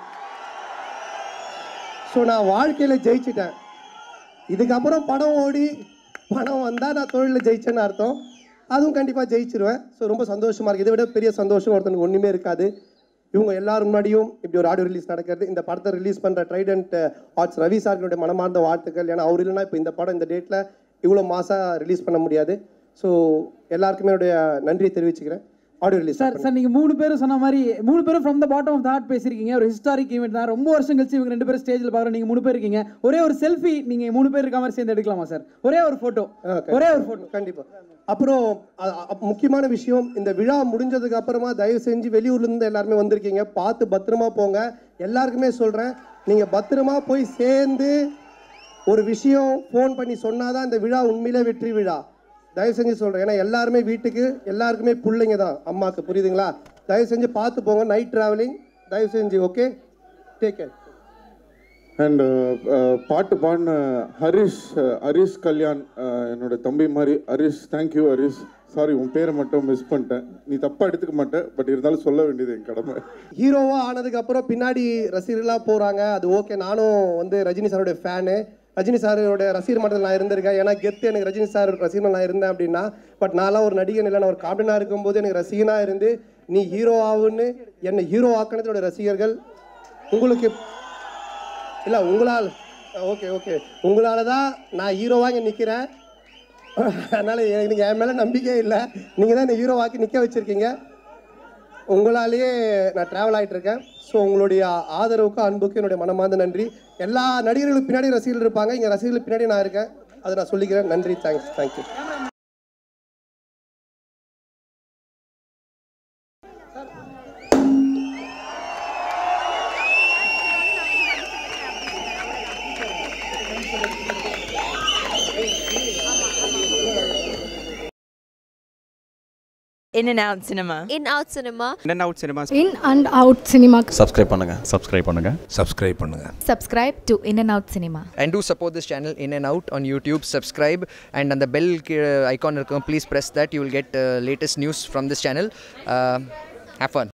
ஸோ நான் வாழ்க்கையில் ஜெயிச்சிட்டேன். இதுக்கப்புறம் படம் ஓடி பணம் வந்தால் நான் தொழிலில் ஜெயிச்சேன்னு அர்த்தம். அதுவும் கண்டிப்பாக ஜெயிச்சிருவேன். ஸோ ரொம்ப சந்தோஷமாக இருக்குது. இதை விட பெரிய சந்தோஷம் ஒருத்தனுக்கு ஒன்றுமே இருக்காது. இவங்க எல்லாரும் முன்னாடியும் இப்படி ஒரு ஆடியோ ரிலீஸ் நடக்கிறது. இந்த படத்தை ரிலீஸ் பண்ணுற ட்ரைடன்ட் ஆர்ட்ஸ் ரவி சார்களுடைய மனமார்ந்த வாழ்த்துக்கள். ஏன்னா அவர் இல்லைன்னா இப்போ இந்த படம் இந்த டேட்டில் இவ்வளோ மாதம் ரிலீஸ் பண்ண முடியாது. ஸோ எல்லாருக்குமே என்னுடைய நன்றியை தெரிவிச்சுக்கிறேன். Audio release sir. நீங்கள் 3 பேரும் சொன்ன மாதிரி 3 பேரும் from the bottom of the heart பேசியிருக்கீங்க. ஒரு ஹிஸ்டாரிக் ஈவெண்ட் தான். ரொம்ப வருஷம் கழிச்சு இவங்க 2 பேரும் ஸ்டேஜில் பார்க்குறோம். நீங்கள் 3 பேர் இருக்கீங்க. ஒரே ஒரு செல்ஃபி நீங்கள் 3 பேர் இருக்க மாதிரி சேர்ந்து எடுக்கலாமா சார்? ஒரே ஒரு ஃபோட்டோ. கண்டிப்பாக. அப்புறம் முக்கியமான விஷயம், இந்த விழா முடிஞ்சதுக்கு அப்புறமா தயவு செஞ்சு வெளியூர்லேருந்து எல்லாருமே வந்திருக்கீங்க, பார்த்து பத்திரமா போங்க. எல்லாருக்குமே சொல்கிறேன், நீங்கள் பத்திரமா போய் சேர்ந்து ஒரு விஷயம் ஃபோன் பண்ணி சொன்னாதான் இந்த விழா உண்மையிலே வெற்றி விழா. தயவு செஞ்சு சொல்கிறேன். ஏன்னா எல்லாருமே வீட்டுக்கு, எல்லாருக்குமே பிள்ளைங்க தான் அம்மாவுக்கு, புரியுதுங்களா? தயவு செஞ்சு பார்த்து போங்க. நைட் ட்ராவலிங் தயவு செஞ்சு. Okay, take care. அண்ட் பாட்டு பாடின ஹரிஷ் கல்யாண், என்னோட தம்பி மாதிரி. ஹரிஷ், தேங்க்யூ ஹரிஷ். சாரி, உன் பேரை மட்டும் மிஸ் பண்ணிட்டேன். நீ தப்பாக எடுத்துக்க மாட்டேன், பட் இருந்தாலும் சொல்ல வேண்டியது என் கடமை. ஹீரோவாக ஆனதுக்கப்புறம் பின்னாடி ரசிகர்களாக போகிறாங்க, அது ஓகே. நானும் வந்து ரஜினி சாரோடைய ஃபேனு. ரஜினி சாரோட ரசிகர் மன்றத்தில் நான் இருந்திருக்கேன். ஏன்னா கெத்து எனக்கு ரஜினி சார் ரசிகர் நான் இருந்தேன் அப்படின்னா. பட் நான்லாம் ஒரு நடிகன் இல்லை, நான் ஒரு காமெடியனாக இருக்கும்போது எனக்கு ரசிகனாக இருந்து நீ ஹீரோ ஆகுன்னு என்னை ஹீரோ ஆக்கினதோட ரசிகர்கள் உங்களுக்கு இல்லை, உங்களால். ஓகே, உங்களால் தான் நான் ஹீரோவாக இங்கே நிற்கிறேன். அதனால் எனக்கு என் மேலே நம்பிக்கை இல்லை. நீங்கள் தான் என்னை ஹீரோவாக்கி நிற்க வச்சுருக்கீங்க. உங்களாலேயே நான் ட்ராவல் ஆகிட்டுருக்கேன். ஸோ உங்களுடைய ஆதரவுக்கு, அன்புக்கு என்னுடைய மனமார்ந்த நன்றி. எல்லா நடிகர்களுக்கு பின்னாடி ரசிகர்கள் இருப்பாங்க, இங்கே ரசிகர்களுக்கு பின்னாடி நான் இருக்கேன். அதை நான் சொல்லிக்கிறேன். நன்றி, thank you. In and Out Cinema. In Out Cinema. In and Out Cinema. In and Out Cinema. Subscribe பண்ணுங்க. Subscribe பண்ணுங்க. Subscribe பண்ணுங்க. Subscribe to In and Out Cinema. And do support this channel In and Out on YouTube. Subscribe and on the bell icon, please press that. You will get latest news from this channel. Have fun.